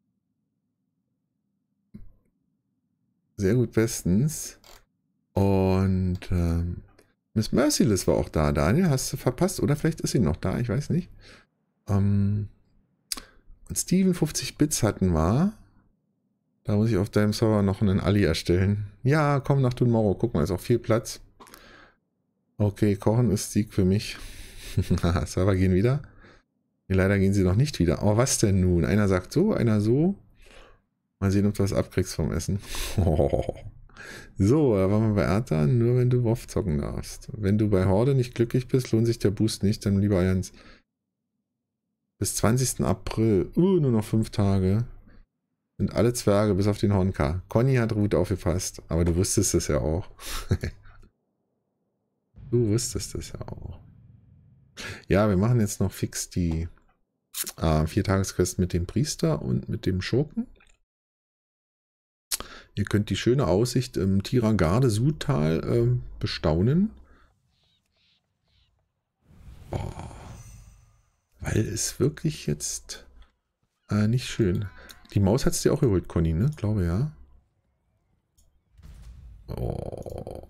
Sehr gut, bestens. Und ähm, Miss Merciless war auch da. Daniel, hast du verpasst? Oder vielleicht ist sie noch da, ich weiß nicht. Ähm, und Steven fünfzig Bits hatten wir. Da muss ich auf deinem Server noch einen Ali erstellen. Ja, komm nach Tomorrow. Guck mal, ist auch viel Platz. Okay, Kochen ist Sieg für mich. Server gehen wieder. Nee, leider gehen sie noch nicht wieder. Oh, was denn nun? Einer sagt so, einer so. Mal sehen, ob du was abkriegst vom Essen. So, da waren wir bei Ertan. Nur wenn du WoW zocken darfst. Wenn du bei Horde nicht glücklich bist, lohnt sich der Boost nicht. Dann lieber eins. Bis zwanzigsten April. Uh, nur noch fünf Tage. Sind alle Zwerge bis auf den Honka. Conny hat gut aufgepasst. Aber du wusstest es ja auch. Du wusstest es ja auch. Ja, wir machen jetzt noch fix die äh, Vier-Tages-Quest mit dem Priester und mit dem Schurken. Ihr könnt die schöne Aussicht im Tirangade-Sudtal äh, bestaunen. Oh, weil es wirklich jetzt äh, nicht schön. Die Maus hat es dir auch geholt, Conny, ne? Glaube ja. Oh.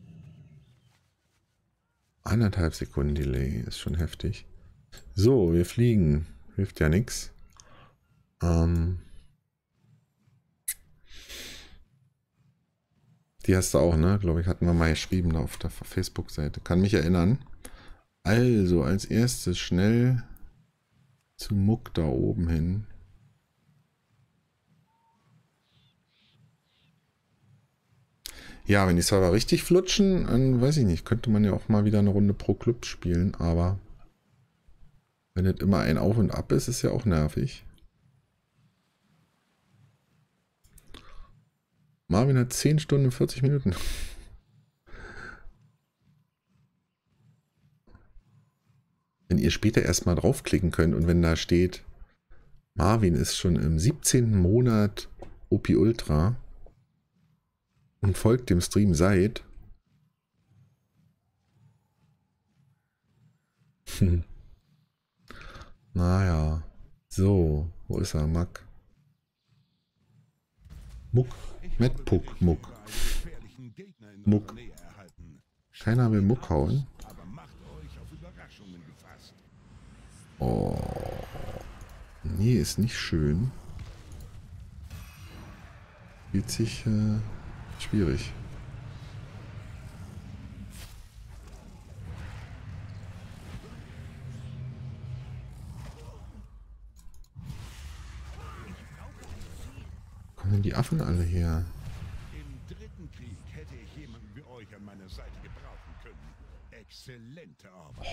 Anderthalb Sekunden Delay ist schon heftig. So, wir fliegen. Hilft ja nichts. Ähm. Die hast du auch, ne? Glaube ich, hatten wir mal geschrieben auf der Facebook-Seite. Kann mich erinnern. Also, als erstes schnell zu Muck da oben hin. Ja, wenn die Server richtig flutschen, dann weiß ich nicht, könnte man ja auch mal wieder eine Runde pro Club spielen, aber wenn es immer ein Auf und Ab ist, ist ja auch nervig. Marvin hat zehn Stunden und vierzig Minuten. Wenn ihr später erstmal draufklicken könnt und wenn da steht, Marvin ist schon im siebzehnten Monat O P Ultra, und folgt dem Stream seid. Hm. Naja. So, wo ist er, Mack? Muck. Medpuck, Muck. Muck. Keiner will Muck hauen. Oh. Nee, ist nicht schön. Spielt sich äh, schwierig. Kommen denn die Affen alle her? Im dritten Krieg hätte ich jemanden wie euch an meiner Seite gebrauchen können. Exzellente Arbeit.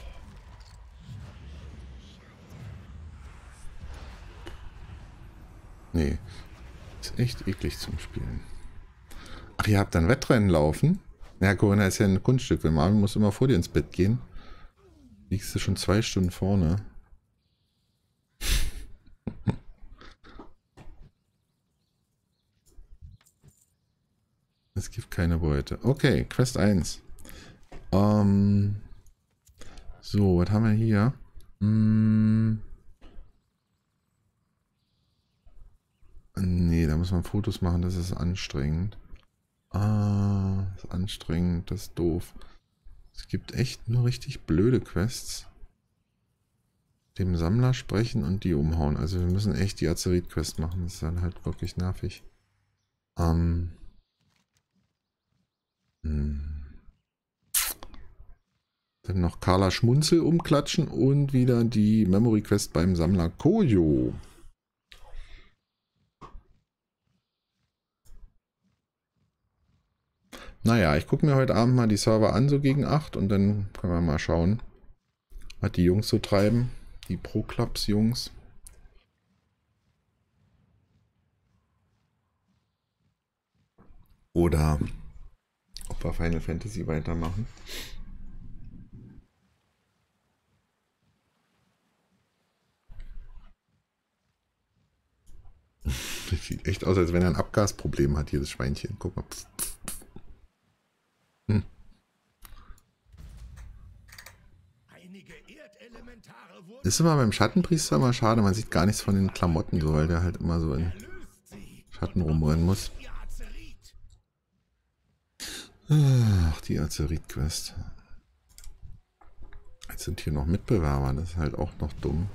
Nee. Ist echt eklig zum Spielen. Ach, ihr habt dann Wettrennen laufen? Ja, Corinna ist ja ein Kunststück. Wenn Marvin muss immer vor dir ins Bett gehen. Liegst du schon zwei Stunden vorne. Es gibt keine Beute. Okay, Quest eins. Ähm, so, was haben wir hier? Hm. Nee, da muss man Fotos machen, das ist anstrengend. Ah, das ist anstrengend, das ist doof. Es gibt echt nur richtig blöde Quests. Dem Sammler sprechen und die umhauen. Also wir müssen echt die Azerit-Quest machen. Das ist dann halt wirklich nervig. Ähm. Hm. Dann noch Carla Schmunzel umklatschen und wieder die Memory-Quest beim Sammler Koyo. Naja, ich gucke mir heute Abend mal die Server an, so gegen acht, und dann können wir mal schauen, was die Jungs so treiben. Die Pro-Clubs-Jungs. Oder ob wir Final Fantasy weitermachen. Das sieht echt aus, als wenn er ein Abgasproblem hat, hier das Schweinchen. Guck mal. Hm. Ist immer beim Schattenpriester immer schade, man sieht gar nichts von den Klamotten, so, weil der halt immer so in Schatten rumrennen muss. Ach, die Azerit-Quest. Jetzt sind hier noch Mitbewerber, das ist halt auch noch dumm.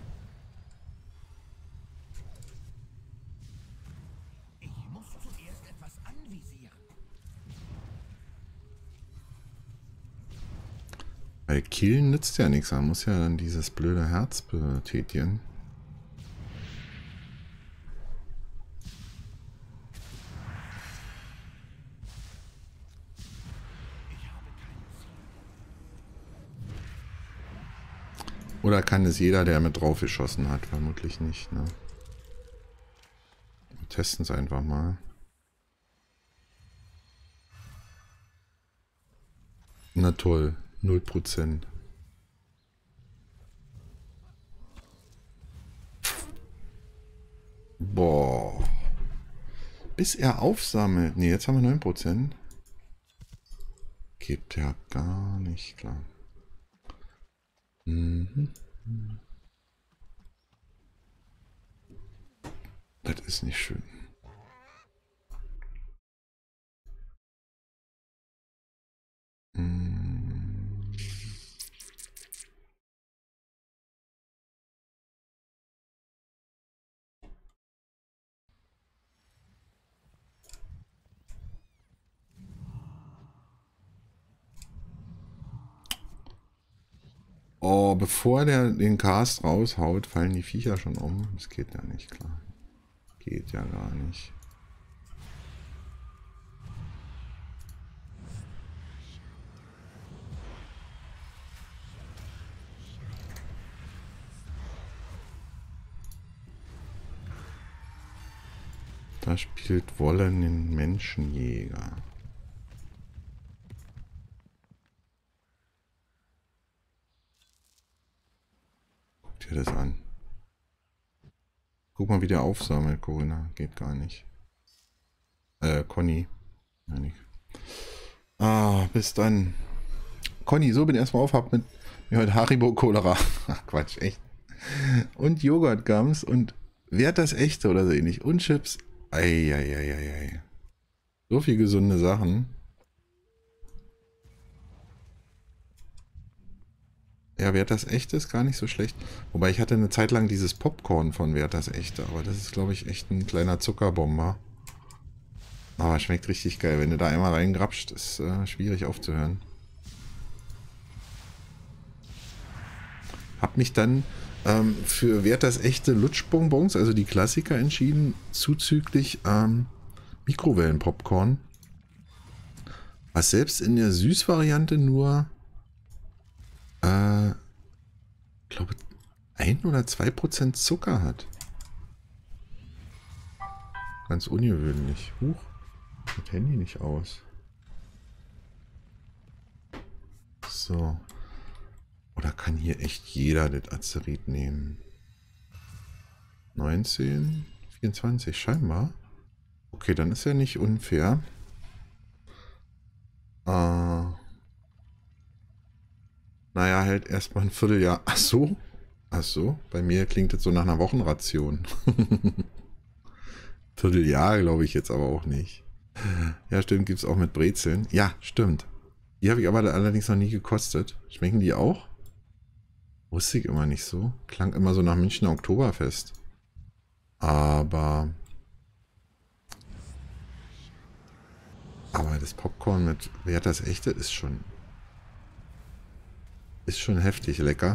Weil Killen nützt ja nichts, man muss ja dann dieses blöde Herz betätigen. Oder kann es jeder, der mit drauf geschossen hat? Vermutlich nicht, ne? Wir testen es einfach mal. Na toll, null Prozent. Boah. Bis er aufsammelt. Ne, jetzt haben wir neun Prozent. Geht ja gar nicht klar. Mhm. Das ist nicht schön. Mhm. Oh, bevor der den Cast raushaut, fallen die Viecher schon um. Das geht ja nicht, klar. Geht ja gar nicht. Da spielt Wollen den Menschenjäger. Guck dir das an. Guck mal, wie der aufsammelt, Corinna. Geht gar nicht. Äh, Conny. Ah, bis dann. Conny, so bin ich erstmal auf, hab mit mir heute Haribo Cholera. Ach Quatsch, echt. Und Joghurt-Gums und wer hat das echte oder so ähnlich? Und Chips. Eieieiei. So viel gesunde Sachen. Ja, wer das echte ist gar nicht so schlecht. Wobei ich hatte eine Zeit lang dieses Popcorn von wer das echte, aber das ist, glaube ich, echt ein kleiner Zuckerbomber. Aber schmeckt richtig geil. Wenn du da einmal reingrapscht, ist äh, schwierig aufzuhören. Hab mich dann ähm, für wer das echte Lutschbonbons, also die Klassiker, entschieden, zuzüglich ähm, Mikrowellenpopcorn. Was selbst in der Süßvariante nur äh, ich glaube ein oder zwei Prozent Zucker hat. Ganz ungewöhnlich. Huch, das Handy nicht aus. So. Oder kann hier echt jeder das Azerit nehmen? neunzehn, vierundzwanzig scheinbar. Okay, dann ist ja nicht unfair. Äh, naja, halt erstmal ein Vierteljahr. Ach so. Ach so. Bei mir klingt das so nach einer Wochenration. Vierteljahr glaube ich jetzt aber auch nicht. Ja, stimmt, gibt es auch mit Brezeln. Ja, stimmt. Die habe ich aber allerdings noch nie gekostet. Schmecken die auch? Wusste ich immer nicht so. Klang immer so nach Münchner Oktoberfest. Aber... Aber das Popcorn mit wer das echte ist schon... Ist schon heftig lecker.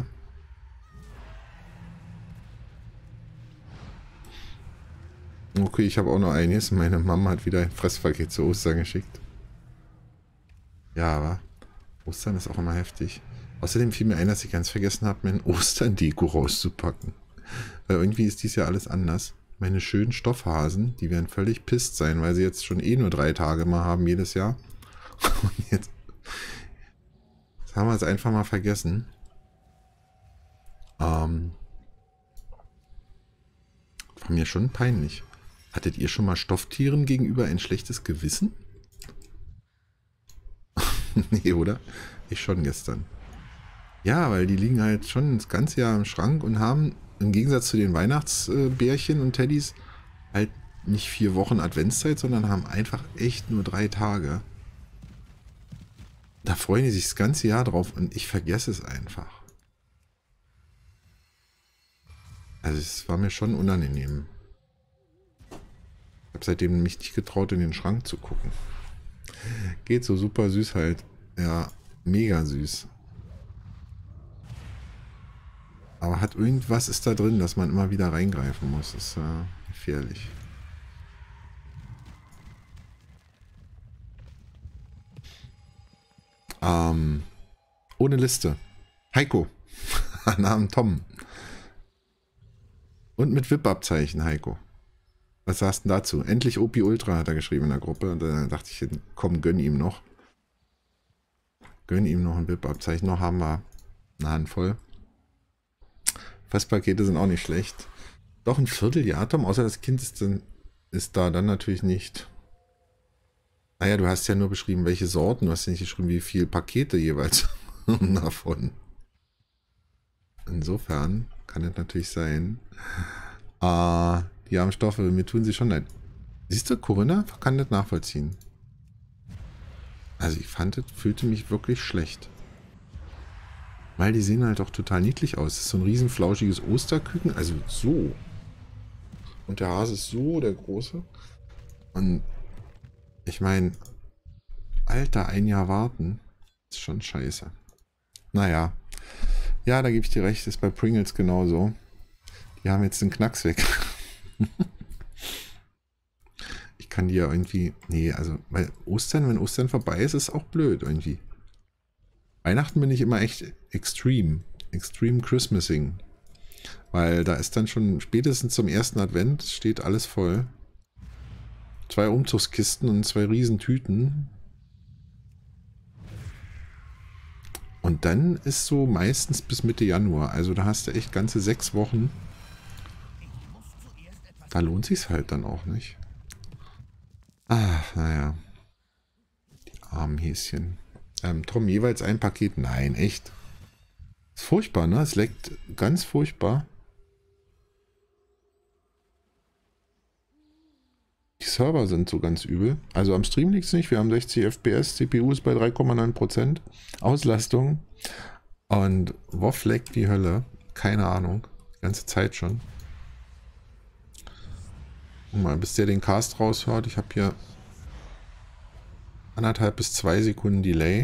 Okay, ich habe auch noch einiges. Meine Mama hat wieder ein Fresspaket zu Ostern geschickt. Ja, aber Ostern ist auch immer heftig. Außerdem fiel mir ein, dass ich ganz vergessen habe, mein Ostern-Deko rauszupacken. Weil irgendwie ist dies Jahr alles anders. Meine schönen Stoffhasen, die werden völlig pisst sein, weil sie jetzt schon eh nur drei Tage mal haben jedes Jahr. Und jetzt, jetzt haben wir es einfach mal vergessen. Ähm, war mir schon peinlich. Hattet ihr schon mal Stofftieren gegenüber ein schlechtes Gewissen? Nee, oder? Ich schon gestern. Ja, weil die liegen halt schon das ganze Jahr im Schrank und haben im Gegensatz zu den Weihnachtsbärchen und Teddys halt nicht vier Wochen Adventszeit, sondern haben einfach echt nur drei Tage. Da freuen die sich das ganze Jahr drauf und ich vergesse es einfach. Also es war mir schon unangenehm. Ich habe seitdem mich nicht getraut, in den Schrank zu gucken. Geht so super süß halt. Ja, mega süß. Aber hat irgendwas ist da drin, dass man immer wieder reingreifen muss. Das ist äh, gefährlich. Ähm, ohne Liste. Heiko. Namen Tom. Und mit W I P-Abzeichen, Heiko. Was sagst du dazu? Endlich O P Ultra hat er geschrieben in der Gruppe. Und da dachte ich, komm, gönn ihm noch. Gönn ihm noch ein W I P-Abzeichen. Noch haben wir eine Handvoll. Festpakete sind auch nicht schlecht. Doch ein Vierteljahr, Tom, außer das Kind ist, dann, ist da dann natürlich nicht. Naja, du hast ja nur beschrieben, welche Sorten. Du hast ja nicht geschrieben, wie viele Pakete jeweils davon. Insofern kann es natürlich sein. Ah, die armen Stoffe, mir tun sie schon leid. Siehst du, Corinna kann das nachvollziehen. Also ich fand, es fühlte mich wirklich schlecht. Weil die sehen halt auch total niedlich aus. Das ist so ein riesen flauschiges Osterküken. Also so. Und der Hase ist so, der große. Und ich meine, Alter, ein Jahr warten. Ist schon scheiße. Naja. Ja, da gebe ich dir recht. Ist bei Pringles genauso. Die haben jetzt den Knacks weg. Ich kann die ja irgendwie... Nee, also, weil Ostern, wenn Ostern vorbei ist, ist auch blöd irgendwie. Weihnachten bin ich immer echt extrem. Extreme Christmasing. Weil da ist dann schon spätestens zum ersten Advent steht alles voll. Zwei Umzugskisten und zwei Riesentüten. Und dann ist so meistens bis Mitte Januar. Also da hast du echt ganze sechs Wochen. Da lohnt sich's halt dann auch nicht. Ah, naja. Armen Häschen. Ähm, Tom, jeweils ein Paket? Nein, echt. Ist furchtbar, ne? Es leckt ganz furchtbar. Die Server sind so ganz übel. Also am Stream liegt es nicht. Wir haben sechzig F P S, C P U ist bei drei Komma neun Prozent Auslastung. Und WoW leckt die Hölle. Keine Ahnung. Die ganze Zeit schon. Mal, bis der den Cast raushört. Ich habe hier anderthalb bis zwei Sekunden Delay.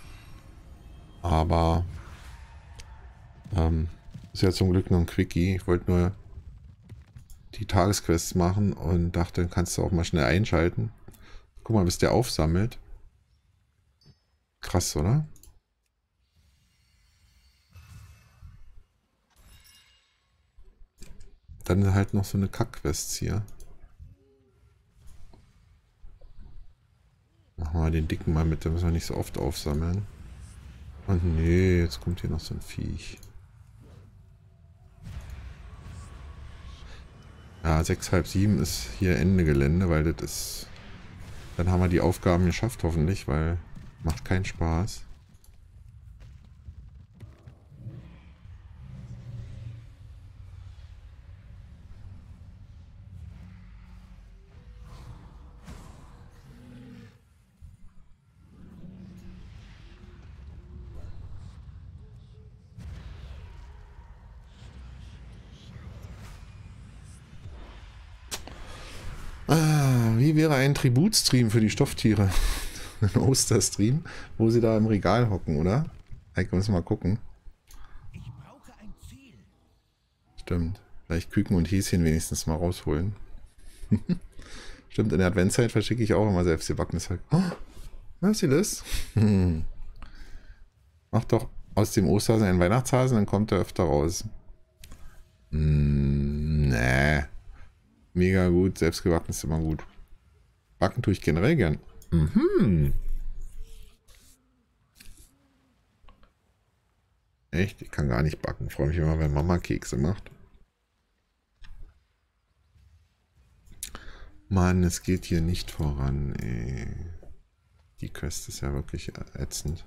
Aber ähm, ist ja zum Glück nur ein Quickie. Ich wollte nur die Tagesquests machen und dachte, dann kannst du auch mal schnell einschalten. Guck mal, bis der aufsammelt. Krass, oder? Dann halt noch so eine Kack-Quests hier. Machen wir den dicken mal mit, den müssen wir nicht so oft aufsammeln. Und nee, jetzt kommt hier noch so ein Viech. Ja, sechs, halb sieben ist hier Ende Gelände, weil das ist... Dann haben wir die Aufgaben geschafft, hoffentlich, weil macht keinen Spaß. Ah, wie wäre ein Tributstream für die Stofftiere? Ein Osterstream, wo sie da im Regal hocken, oder? Ich muss mal gucken. Ich brauche ein Ziel. Stimmt. Vielleicht Küken und Häschen wenigstens mal rausholen. Stimmt, in der Adventszeit verschicke ich auch immer selbst gebackenes Zeug. Oh, hörst du das? Hm. Mach doch aus dem Osterhasen einen Weihnachtshasen, dann kommt er öfter raus. Hm, nee. Mega gut, selbstgebacken ist immer gut. Backen tue ich generell gern. Mhm. Echt? Ich kann gar nicht backen. Freue mich immer, wenn Mama Kekse macht. Mann, es geht hier nicht voran, ey. Die Quest ist ja wirklich ätzend.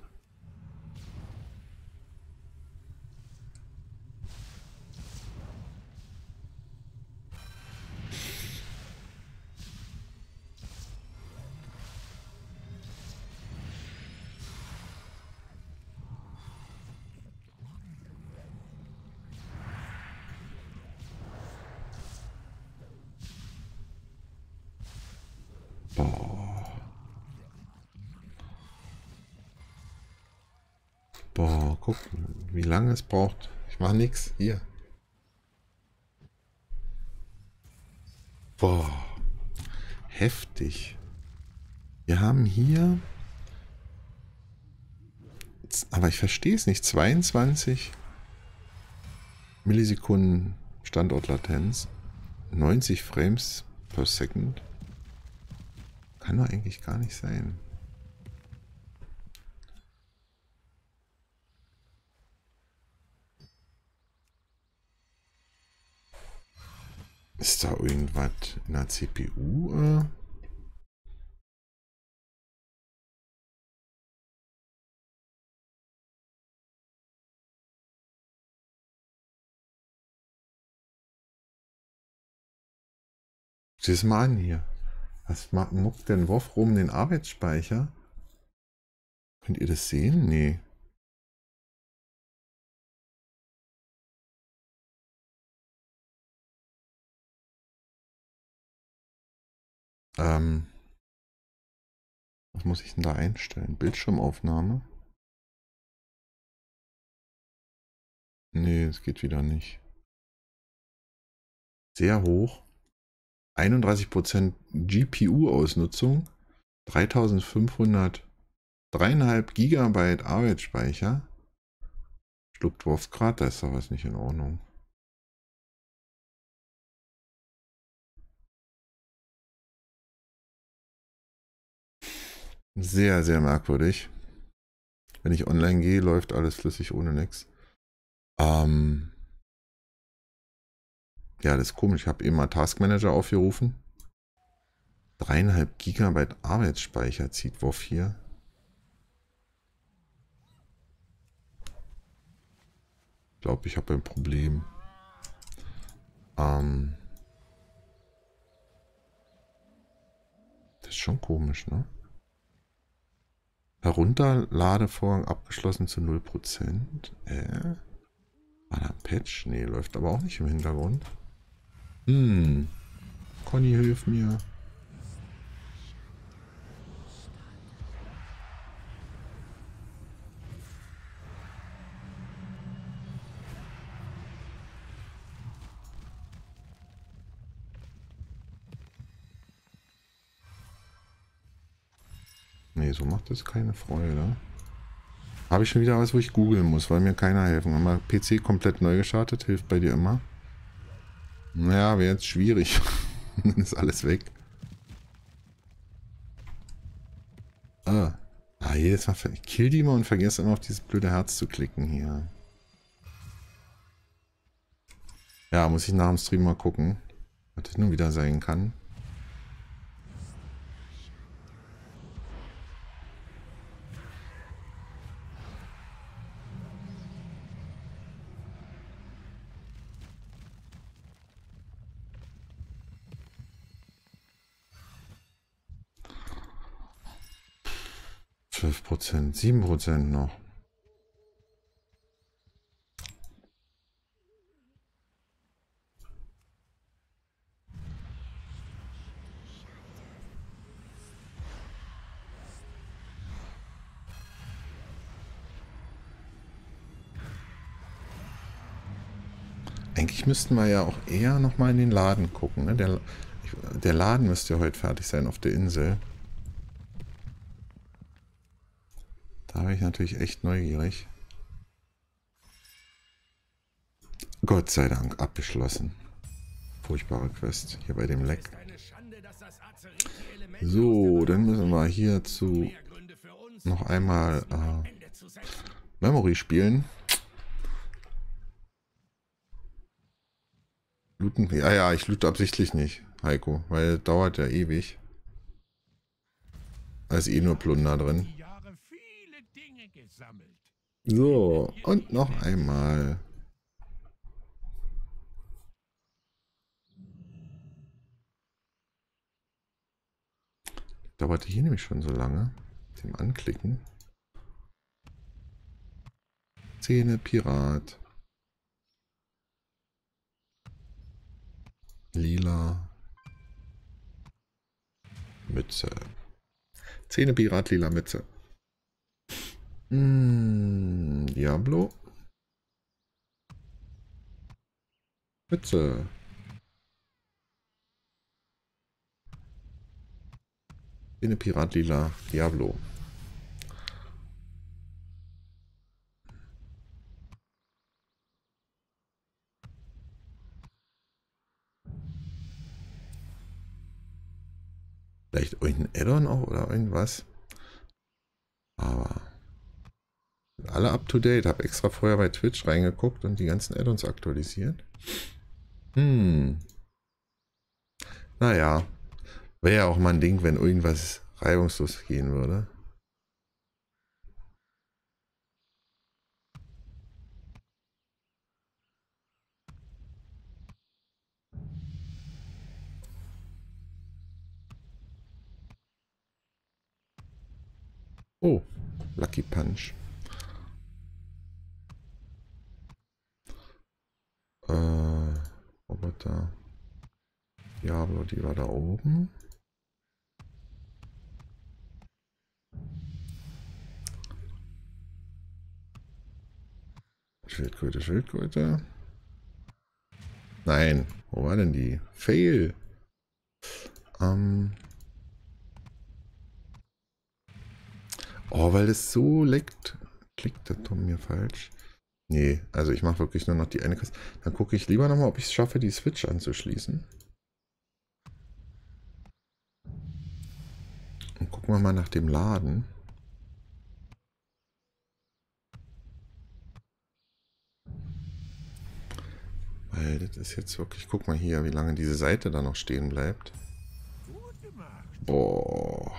Boah, guck, wie lange es braucht. Ich mache nichts. Hier. Boah. Heftig. Wir haben hier... Aber ich verstehe es nicht. zweiundzwanzig Millisekunden Standortlatenz. neunzig Frames per Second. Kann doch eigentlich gar nicht sein. Ist da irgendwas in der C P U? Äh? Sieh es mal an hier. Was muckt denn WoW rum den Arbeitsspeicher? Könnt ihr das sehen? Nee. Ähm, was muss ich denn da einstellen? Bildschirmaufnahme? Nee, es geht wieder nicht. Sehr hoch. einunddreißig Prozent G P U-Ausnutzung. dreitausendfünfhundert. dreieinhalb Gigabyte Arbeitsspeicher. Schluckt WoW grad, da ist doch was nicht in Ordnung. Sehr, sehr merkwürdig. Wenn ich online gehe, läuft alles flüssig ohne nix. Ähm ja, das ist komisch. Ich habe eben mal Task Manager aufgerufen. dreieinhalb Gigabyte Arbeitsspeicher zieht WoW hier. Ich glaube, ich habe ein Problem. Ähm. Das ist schon komisch, ne? Herunterladevorgang abgeschlossen zu null Prozent. Äh? War da ein Patch? Nee, läuft aber auch nicht im Hintergrund. Hm. Conny, hilf mir. Nee, so macht das keine Freude. Habe ich schon wieder was, wo ich googeln muss, weil mir keiner helfen kann. Mal P C komplett neu gestartet, hilft bei dir immer. Naja, wäre jetzt schwierig. Dann ist alles weg. Ah. Ah, jedes Mal. Kill die mal und vergiss immer auf dieses blöde Herz zu klicken hier. Ja, muss ich nach dem Stream mal gucken, was das nun wieder sein kann. zwölf Prozent, sieben Prozent noch. Eigentlich müssten wir ja auch eher nochmal in den Laden gucken. Ne? Der, der Laden müsste ja heute fertig sein auf der Insel. Da bin ich natürlich echt neugierig. Gott sei Dank abgeschlossen. Furchtbare Quest hier bei dem Leck. So, dann müssen wir hierzu noch einmal äh, Memory spielen. Looten, ja, ja, ich loote absichtlich nicht, Heiko, weil das dauert ja ewig. Da ist eh nur Plunder drin. So, und noch einmal. Dauerte hier nämlich schon so lange. Mit dem Anklicken. Szene Pirat. Lila. Mütze. Szene Pirat, lila Mütze. Mm, Diablo. Mütze. Szene Pirat, lila Diablo. Vielleicht irgendein Addon auch oder irgendwas. Aber alle up to date. Habe extra vorher bei Twitch reingeguckt und die ganzen Addons aktualisiert. Hm. Naja. Wäre ja auch mal ein Ding, wenn irgendwas reibungslos gehen würde. Oh, Lucky Punch. Äh, Roboter. Diablo, die war da oben. Schildkröte, Schildkröte. Nein, wo war denn die? Fail. Ähm. Oh, weil es so leckt. Klickt der Tom mir falsch? Nee, also ich mache wirklich nur noch die eine Quest. Dann gucke ich lieber nochmal, ob ich es schaffe, die Switch anzuschließen. Und gucken wir mal nach dem Laden. Weil das ist jetzt wirklich... Guck mal hier, wie lange diese Seite da noch stehen bleibt. Boah.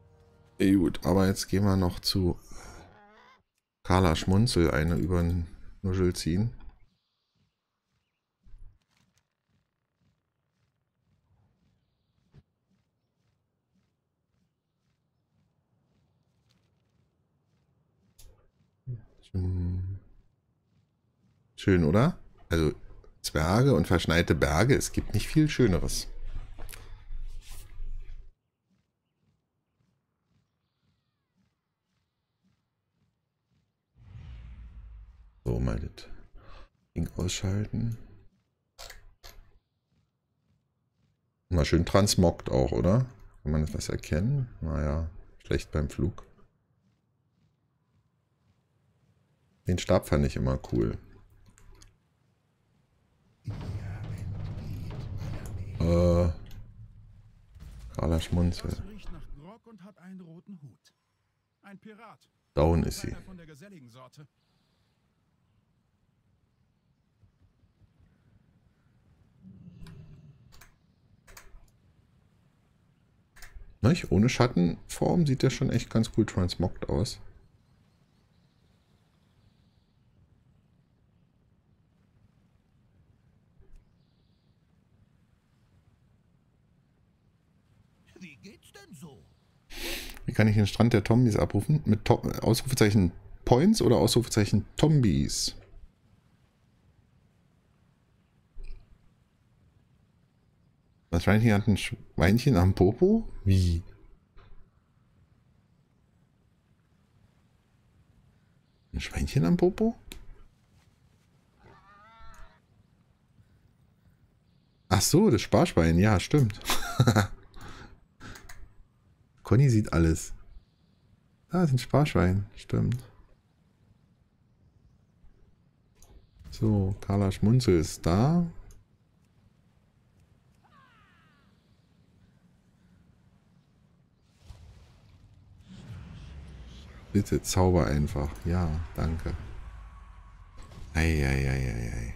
Ey, gut, aber jetzt gehen wir noch zu Carla Schmunzel, eine über den Nuschel ziehen. Schön, oder? Also Zwerge und verschneite Berge, es gibt nicht viel Schöneres. So, mal das Ding ausschalten. Mal schön transmoggt auch, oder? Kann man das erkennen? Naja, schlecht beim Flug. Den Stab fand ich immer cool. Äh, Carla schmunzelt. Das riecht nach Grog und hat einen roten Hut. Ein Pirat. Down ist sie. Einer von der geselligen Sorte. Nicht? Ohne Schattenform sieht der schon echt ganz cool transmoggt aus. Wie geht's denn so? Wie kann ich den Strand der Tombies abrufen? Mit to Ausrufezeichen Points oder Ausrufezeichen Tombies? Das Schweinchen hat ein Schweinchen am Popo? Wie? Ein Schweinchen am Popo? Ach so, das Sparschwein. Ja, stimmt. Conny sieht alles. Da ist ein Sparschwein. Stimmt. So, Carla Schmunzel ist da. Bitte zauber einfach. Ja, danke. Eieieiei.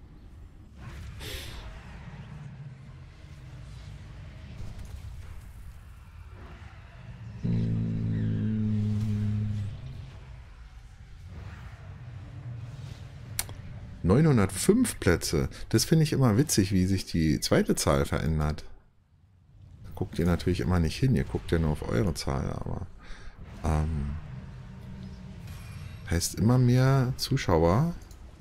neunhundertfünf Plätze. Das finde ich immer witzig, wie sich die zweite Zahl verändert. Da guckt ihr natürlich immer nicht hin. Ihr guckt ja nur auf eure Zahl, aber ähm, heißt immer mehr Zuschauer.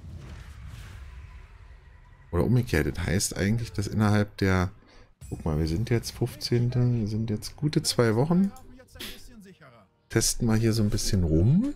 Oder umgekehrt. Das heißt eigentlich, dass innerhalb der... Guck mal, wir sind jetzt fünfzehnten Wir sind jetzt gute zwei Wochen. Testen wir hier so ein bisschen rum.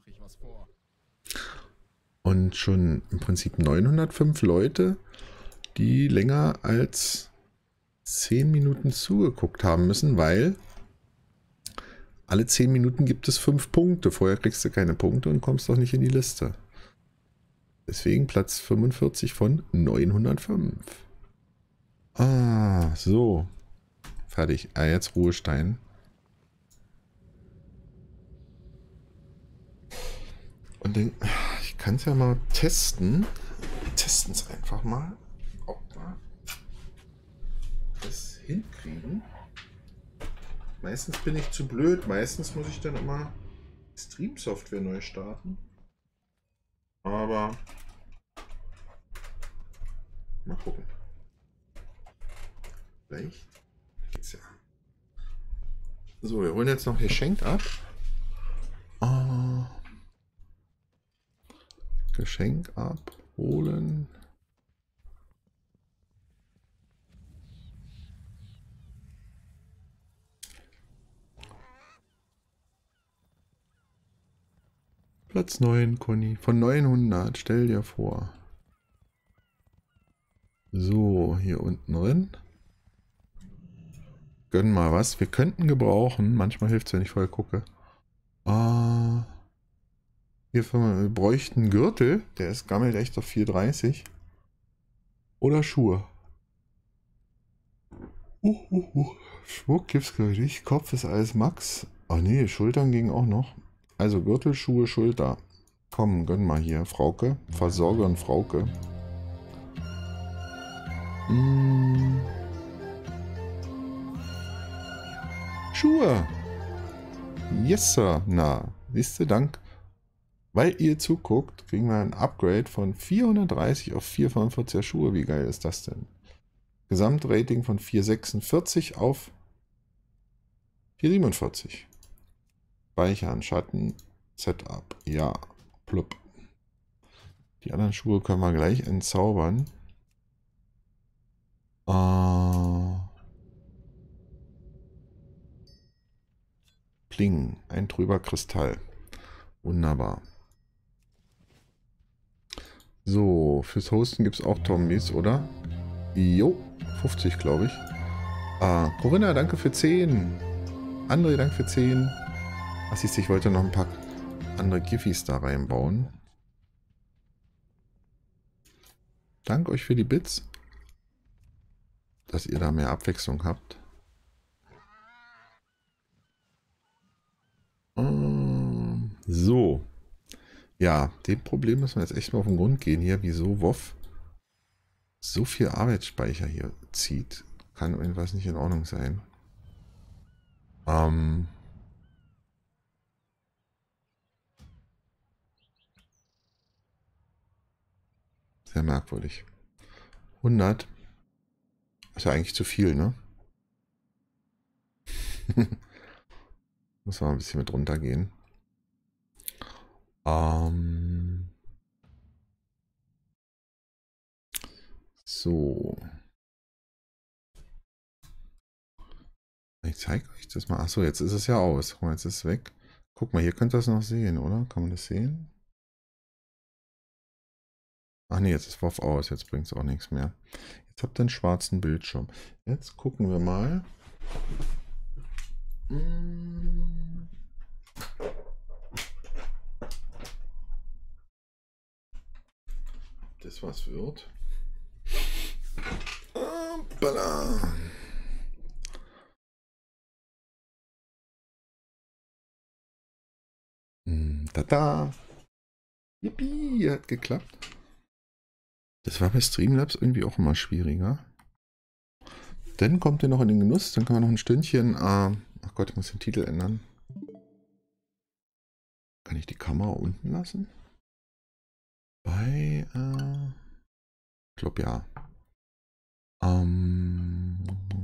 Und schon im Prinzip neunhundertfünf Leute, die länger als zehn Minuten zugeguckt haben müssen, weil alle zehn Minuten gibt es fünf Punkte. Vorher kriegst du keine Punkte und kommst auch nicht in die Liste. Deswegen Platz fünfundvierzig von neunhundertfünf. Ah, so. Fertig. Ah, jetzt Ruhestein. Und dann, ich kann es ja mal testen. Wir testen es einfach mal, ob wir das hinkriegen. Meistens bin ich zu blöd. Meistens muss ich dann immer Stream-Software neu starten. Aber mal gucken. Vielleicht geht's ja. So, wir holen jetzt noch Geschenk ab. Oh. Geschenk abholen. Platz neun, Conny. Von neunhundert, stell dir vor. So, hier unten drin. Gönn mal was. Wir könnten gebrauchen. Manchmal hilft es, wenn ich vorher gucke. Ah. Hier wir bräuchten einen Gürtel. Der ist gammelt echt auf vier dreißig. Oder Schuhe. Uh, uh, uh. Schmuck gibt's glaube ich nicht. Kopf ist alles Max. Ach nee, Schultern ging auch noch. Also Gürtel, Schuhe, Schulter. Komm, gönn mal hier. Frauke. Versorgerin Frauke. Hm. Schuhe. Yes, Sir. Na, siehst du, dank Weil ihr zuguckt, kriegen wir ein Upgrade von vierhundertdreißig auf vierhundertfünfundvierziger Schuhe. Wie geil ist das denn? Gesamtrating von vierhundertsechsundvierzig auf vierhundertsiebenundvierzig. Speichern, Schatten, Setup. Ja, plupp. Die anderen Schuhe können wir gleich entzaubern. Äh, Pling, ein trüber Kristall. Wunderbar. So, fürs Hosten gibt es auch Tombis, oder? Jo, fünfzig glaube ich. Ah, Corinna, danke für zehn. André, danke für zehn. Ach, siehst du, ich wollte noch ein paar andere Giffys da reinbauen. Danke euch für die Bits, dass ihr da mehr Abwechslung habt. So. Ja, dem Problem müssen wir jetzt echt mal auf den Grund gehen hier, wieso WoW so viel Arbeitsspeicher hier zieht. Kann irgendwas nicht in Ordnung sein. Ähm... Sehr merkwürdig. hundert ist ja eigentlich zu viel, ne? Muss man ein bisschen mit runtergehen. Ähm so. Ich zeige euch das mal. Achso, jetzt ist es ja aus. Guck mal, jetzt ist es weg. Guck mal, hier könnt ihr das noch sehen, oder? Kann man das sehen? Ach nee, jetzt ist WoW aus. Jetzt bringt es auch nichts mehr. Jetzt habt ihr einen schwarzen Bildschirm. Jetzt gucken wir mal. Das was wird. Hoppala. Tada! Yippie, hat geklappt. Das war bei Streamlabs irgendwie auch immer schwieriger. Dann kommt ihr noch in den Genuss, dann kann man noch ein Stündchen. Äh, ach Gott, ich muss den Titel ändern. Kann ich die Kamera unten lassen? Bei, äh, ich glaube ja. Ähm,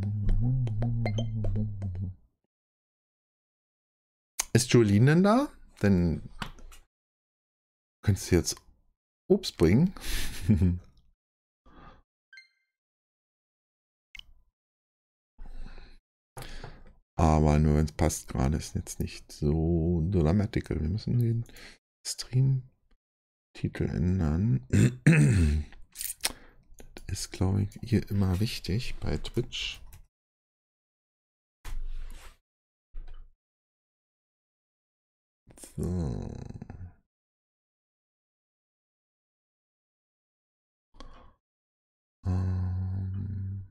ist Jolene denn da? Dann könntest du jetzt Obst bringen. Aber nur wenn es passt, gerade ist jetzt nicht so dramatical. Wir müssen den Stream-Titel ändern. Das ist, glaube ich, hier immer wichtig bei Twitch. So. Ähm.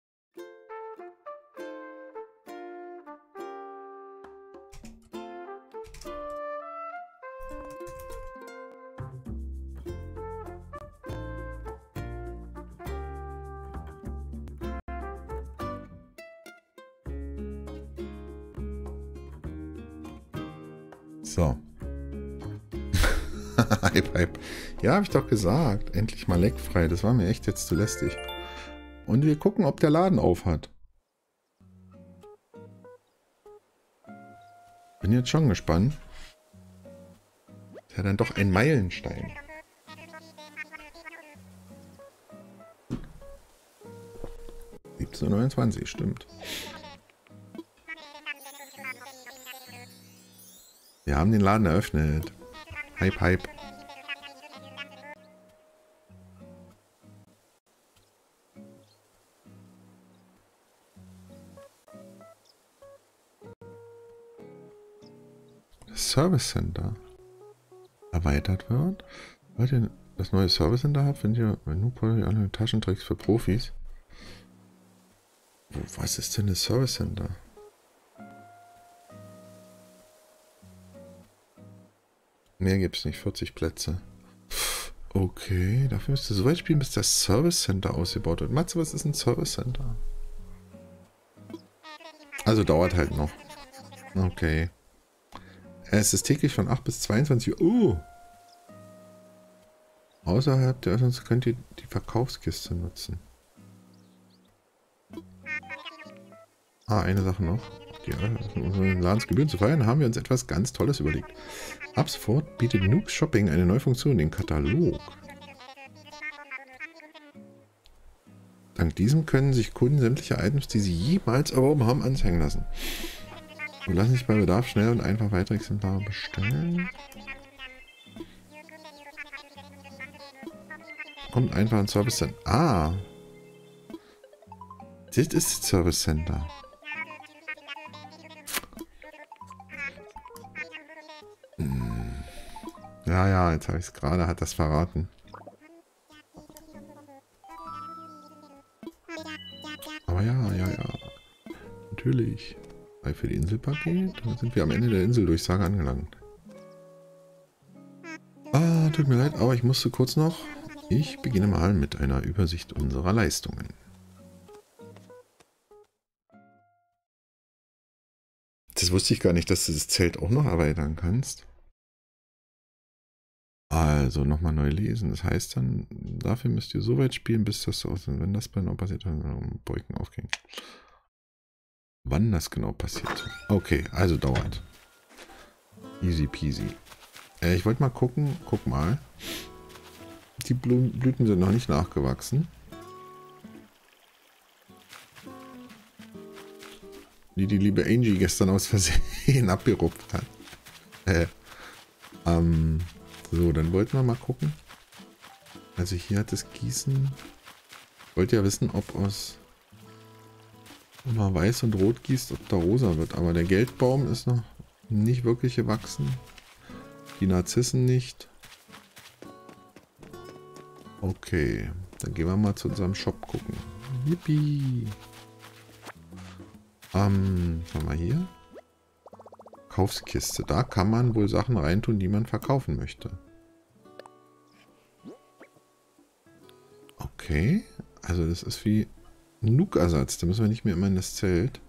So. Hype, Hype. Ja, habe ich doch gesagt. Endlich mal leckfrei. Das war mir echt jetzt zu lästig. Und wir gucken, ob der Laden auf hat. Bin jetzt schon gespannt. Ist ja dann doch ein Meilenstein. siebzehn Uhr neunundzwanzig, stimmt. Wir haben den Laden eröffnet. Hype, Hype. Das Service Center erweitert wird. Wollt ihr das neue Service Center habt, findet ihr nur alle Taschentricks für Profis. Was ist denn das Service Center? Mehr gibt es nicht, vierzig Plätze. Okay, dafür müsst ihr so weit spielen, bis das Service Center ausgebaut wird. Matze, was ist ein Service Center? Also dauert halt noch. Okay. Es ist täglich von acht bis zweiundzwanzig Uhr. Oh, Außerhalb der Öffnung könnt ihr die Verkaufskiste nutzen. Ah, eine Sache noch. Die unseren Ladensgebühren zu feiern, haben wir uns etwas ganz Tolles überlegt. Ab sofort bietet Nooks Shopping eine neue Funktion, den Katalog. Dank diesem können sich Kunden sämtliche Items, die sie jemals erworben haben, anzeigen lassen. Und lassen sich bei Bedarf schnell und einfach weitere Exemplare bestellen. Kommt einfach ein Service Center. Ah! Das ist das Service Center. Hm. Ja, ja, jetzt habe ich es gerade, hat das verraten. Aber ja, ja, ja. Natürlich. Weil für die Inselpaket, dann sind wir am Ende der Inseldurchsage angelangt. Ah, tut mir leid, aber ich musste kurz noch. Ich beginne mal mit einer Übersicht unserer Leistungen. Das wusste ich gar nicht, dass du das Zelt auch noch erweitern kannst. Also nochmal neu lesen. Das heißt dann, dafür müsst ihr so weit spielen, bis das so aussieht. Wenn das bei genau passiert, dann Beugen aufgehen. Wann das genau passiert. Okay, also dauert. Easy peasy. Äh, ich wollte mal gucken. Guck mal. Die Blüten sind noch nicht nachgewachsen. Die die liebe Angie gestern aus Versehen abgerupft hat. Äh, ähm, so, dann wollten wir mal gucken. Also hier hat das Gießen. Ich wollte ja wissen, ob aus wenn man weiß und rot gießt, ob da rosa wird. Aber der Geldbaum ist noch nicht wirklich gewachsen. Die Narzissen nicht. Okay, dann gehen wir mal zu unserem Shop gucken. Yippie! Ähm, was haben wir hier? Kaufskiste. Da kann man wohl Sachen reintun, die man verkaufen möchte. Okay, also das ist wie Nook-Ersatz. Da müssen wir nicht mehr immer in das Zelt.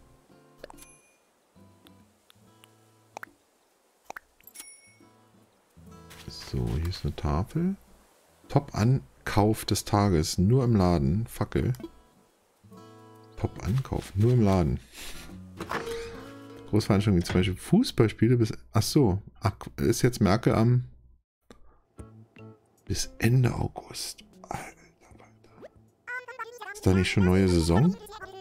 So, hier ist eine Tafel. Top-Ankauf des Tages. Nur im Laden. Fackel. Top-Ankauf. Nur im Laden. Großveranstaltungen wie zum Beispiel Fußballspiele bis... Ach so. Ach, ist jetzt Merkel am... Bis Ende August. Alter, Alter. Ist da nicht schon neue Saison?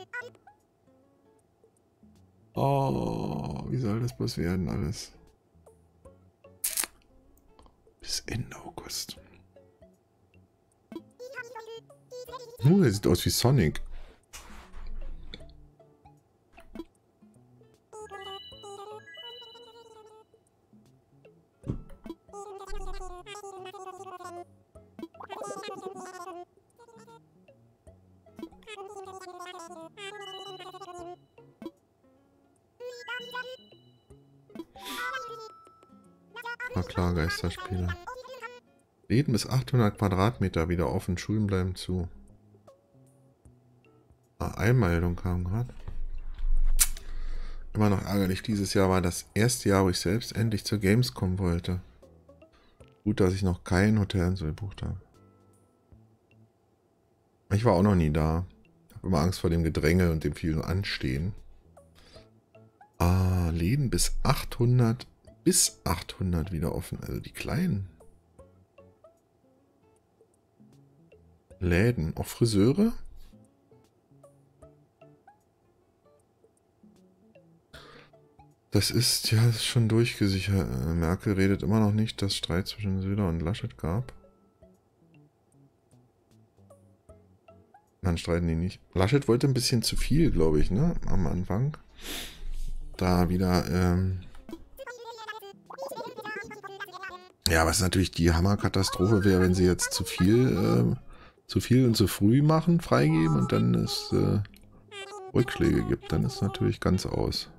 Oh, wie soll das bloß werden alles? Bis Ende August. Oh, der sieht aus wie Sonic. Na klar, Geisterspiele. Läden bis achthundert Quadratmeter wieder offen, Schulen bleiben zu. Ah, Einmeldung kam gerade. Immer noch ärgerlich, dieses Jahr war das erste Jahr, wo ich selbst endlich zur Gamescom wollte. Gut, dass ich noch kein Hotel so gebucht habe. Ich war auch noch nie da. Ich habe immer Angst vor dem Gedränge und dem vielen Anstehen. Ah, Läden bis achthundert, bis achthundert wieder offen, also die kleinen. Läden, auch Friseure? Das ist, ja, das ist schon durchgesichert. Merkel redet immer noch nicht, dass es Streit zwischen Söder und Laschet gab. Dann streiten die nicht. Laschet wollte ein bisschen zu viel, glaube ich, ne? Am Anfang. Da wieder, ähm... ja, was natürlich die Hammerkatastrophe wäre, wenn sie jetzt zu viel, äh, zu viel und zu früh machen, freigeben und dann es äh, Rückschläge gibt. Dann ist es natürlich ganz aus.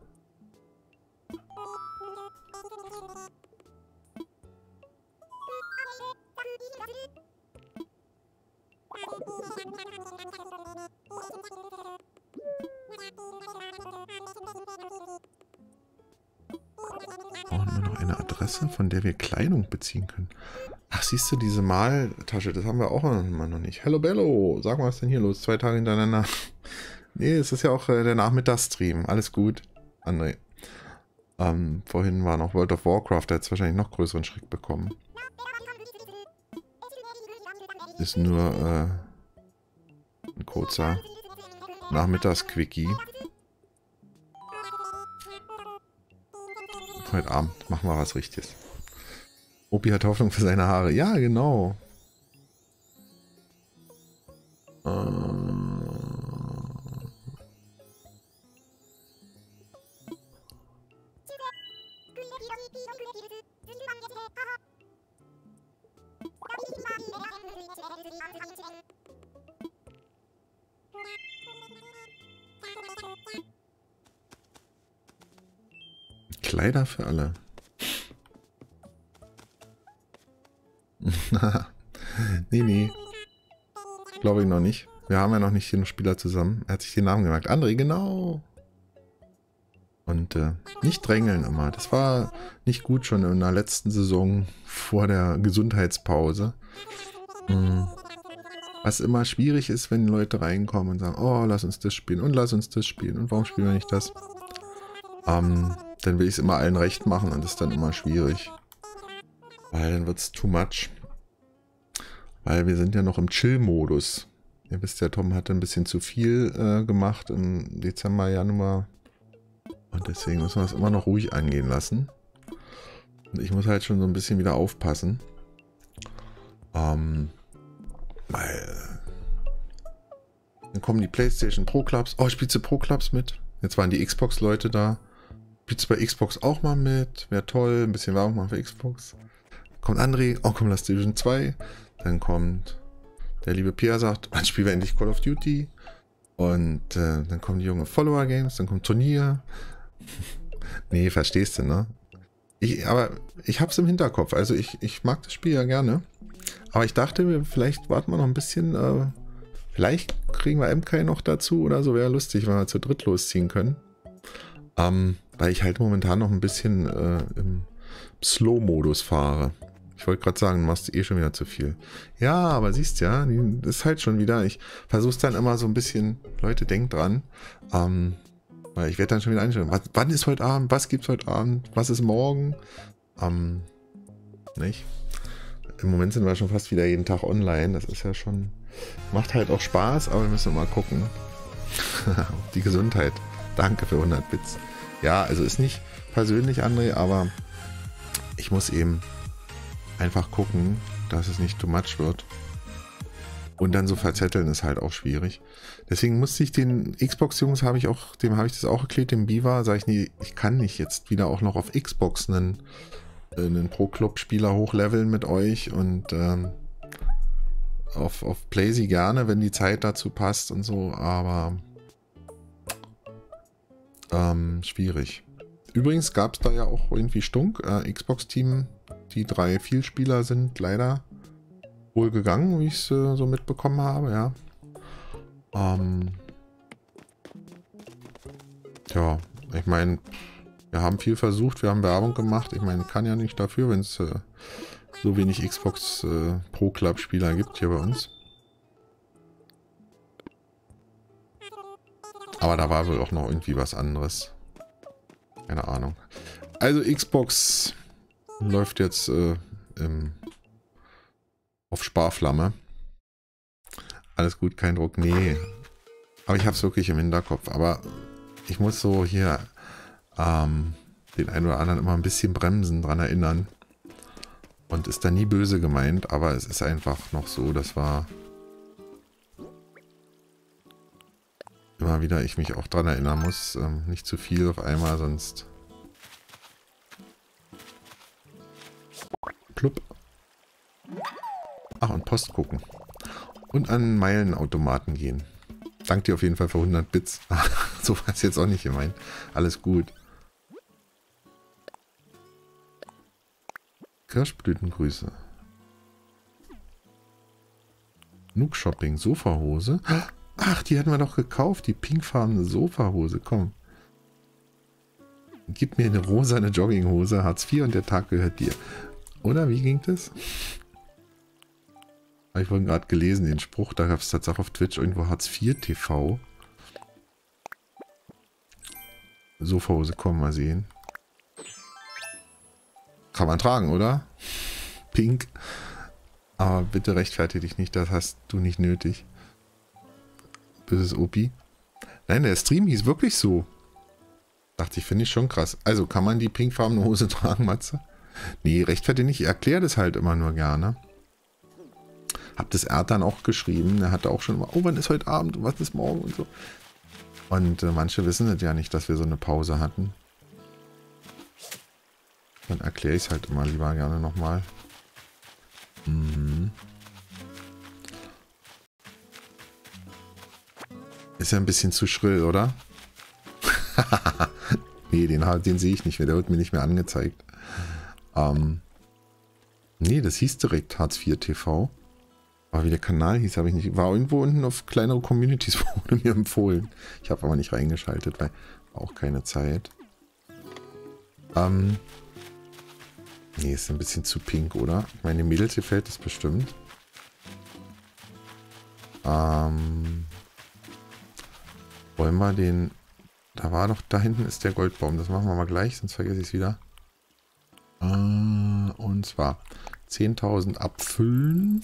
Brauchen wir noch eine Adresse, von der wir Kleidung beziehen können. Ach, siehst du, diese Maltasche, das haben wir auch immer noch nicht. Hello Bello, sag mal, was ist denn hier los? Zwei Tage hintereinander. Nee, es ist ja auch äh, der Nachmittagsstream. Alles gut, André. Ähm, vorhin war noch World of Warcraft, der hat jetzt wahrscheinlich noch größeren Schreck bekommen. Ist nur äh, ein kurzer Nachmittagsquickie. Heute Abend machen wir was Richtiges. Opi hat Hoffnung für seine Haare. Ja, genau. Äh Kleider für alle. nee, nee. Glaube ich noch nicht. Wir haben ja noch nicht den Spieler zusammen. Er hat sich den Namen gemerkt. André, genau. Und äh, nicht drängeln immer. Das war nicht gut schon in der letzten Saison vor der Gesundheitspause. Hm. Was immer schwierig ist, wenn Leute reinkommen und sagen, oh, lass uns das spielen und lass uns das spielen. Und warum spielen wir nicht das? Ähm, dann will ich es immer allen recht machen und das ist dann immer schwierig. Weil dann wird es too much. Weil wir sind ja noch im Chill-Modus. Ihr wisst ja, Tom hatte ein bisschen zu viel äh, gemacht im Dezember, Januar. Und deswegen müssen wir es immer noch ruhig angehen lassen. Und ich muss halt schon so ein bisschen wieder aufpassen. Ähm, weil dann kommen die PlayStation Pro Clubs. Oh, spielst du Pro Clubs mit? Jetzt waren die Xbox-Leute da. Spielst du bei Xbox auch mal mit? Wäre toll. Ein bisschen Werbung machen für Xbox. Kommt André. Oh, kommt Last Division zwei. Dann kommt der liebe Pierre, sagt, wann spielen wir endlich Call of Duty? Und äh, dann kommen die junge Follower Games. Dann kommt Turnier. Nee, verstehst du, ne? Ich, aber ich hab's im Hinterkopf. Also ich, ich mag das Spiel ja gerne. Aber ich dachte, vielleicht warten wir noch ein bisschen. Äh, vielleicht kriegen wir M K noch dazu oder so. Wäre lustig, wenn wir zu dritt losziehen können. Ähm, weil ich halt momentan noch ein bisschen äh, im Slow-Modus fahre. Ich wollte gerade sagen, du machst eh schon wieder zu viel. Ja, aber siehst ja, das ist halt schon wieder. Ich versuch's dann immer so ein bisschen. Leute, denkt dran. Ähm, weil ich werde dann schon wieder einstellen. Was, wann ist heute Abend? Was gibt's heute Abend? Was ist morgen? Ähm, nicht? Im Moment sind wir schon fast wieder jeden Tag online. Das ist ja schon. Macht halt auch Spaß, aber wir müssen mal gucken. Die Gesundheit. Danke für hundert Bits. Ja, also ist nicht persönlich, André, aber ich muss eben einfach gucken, dass es nicht too much wird. Und dann so verzetteln ist halt auch schwierig. Deswegen musste ich den Xbox-Jungs, habe ich auch, dem habe ich das auch erklärt, dem Biva, sage ich nie, ich kann nicht jetzt wieder auch noch auf Xbox einen, einen Pro-Club-Spieler hochleveln mit euch und ähm, auf, auf Playsee gerne, wenn die Zeit dazu passt und so, aber ähm, schwierig. Übrigens gab es da ja auch irgendwie Stunk, äh, Xbox-Team, die drei Vielspieler sind leider wohl gegangen, wie ich es äh, so mitbekommen habe, ja. Ähm, ja, ich meine, wir haben viel versucht, wir haben Werbung gemacht. Ich meine, ich kann ja nicht dafür, wenn es äh, so wenig Xbox äh, Pro Club Spieler gibt hier bei uns. Aber da war wohl auch noch irgendwie was anderes. Keine Ahnung. Also Xbox läuft jetzt äh, im, auf Sparflamme. Alles gut, kein Druck. Nee. Aber ich habe es wirklich im Hinterkopf. Aber ich muss so hier ähm, den einen oder anderen immer ein bisschen bremsen, dran erinnern. Und ist da nie böse gemeint. Aber es ist einfach noch so, dass war immer wieder ich mich auch dran erinnern muss. Ähm, nicht zu viel auf einmal, sonst plupp. Ach, und Post gucken. Und an Meilenautomaten gehen. Dank dir auf jeden Fall für hundert Bits. So war es jetzt auch nicht gemeint. Alles gut. Kirschblütengrüße. Nook Shopping, Sofahose. Ach, die hatten wir doch gekauft. Die pinkfarbene Sofahose. Komm. Gib mir eine rosane Jogginghose. Hartz vier und der Tag gehört dir. Oder wie ging das? Habe ich vorhin gerade gelesen, den Spruch, da gab es tatsächlich auf Twitch irgendwo Hartz vier T V. Sofahose kommen, mal sehen. Kann man tragen, oder? Pink. Aber bitte rechtfertige dich nicht, das hast du nicht nötig. Böses Opi. Nein, der Stream hieß wirklich so. Dachte ich, finde ich schon krass. Also, kann man die pinkfarbene Hose tragen, Matze? Nee, rechtfertige nicht. Ich erkläre das halt immer nur gerne. Hab das Erd dann auch geschrieben. Der hatte auch schon immer, oh, wann ist heute Abend und was ist morgen und so. Und äh, manche wissen das ja nicht, dass wir so eine Pause hatten. Dann erkläre ich es halt immer lieber gerne nochmal. Mhm. Ist ja ein bisschen zu schrill, oder? Nee, den, den sehe ich nicht mehr. Der wird mir nicht mehr angezeigt. Ähm, nee, das hieß direkt Hartz vier T V. Aber wie der Kanal hieß, habe ich nicht. War irgendwo unten auf kleinere Communities, wurde mir empfohlen. Ich habe aber nicht reingeschaltet, weil auch keine Zeit. Ähm. Nee, ist ein bisschen zu pink, oder? Ich meine, den Mädels gefällt das bestimmt. Ähm. Wollen wir den... Da war doch... Da hinten ist der Goldbaum. Das machen wir mal gleich, sonst vergesse ich es wieder. Äh, und zwar zehntausend abfüllen.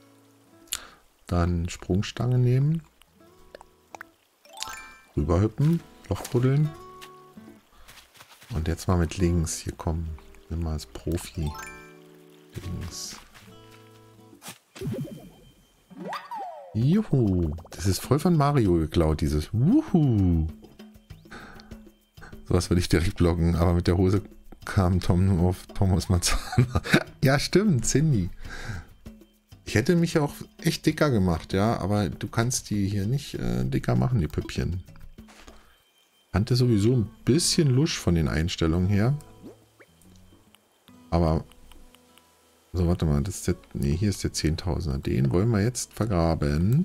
Dann Sprungstange nehmen. Rüberhüppen. Loch buddeln. Und jetzt mal mit links. Hier kommen. Nimm mal als Profi. Links. Juhu. Das ist voll von Mario geklaut, dieses Wuhu. Sowas würde ich direkt bloggen, aber mit der Hose kam Tom nur auf Thomas Marzahn. Ja, stimmt, Cindy. Ich hätte mich ja auch echt dicker gemacht, ja, aber du kannst die hier nicht äh, dicker machen, die Püppchen. Fand sowieso ein bisschen lusch von den Einstellungen her. Aber, so warte mal, das ist der, nee, hier ist der zehntausender. Den wollen wir jetzt vergraben.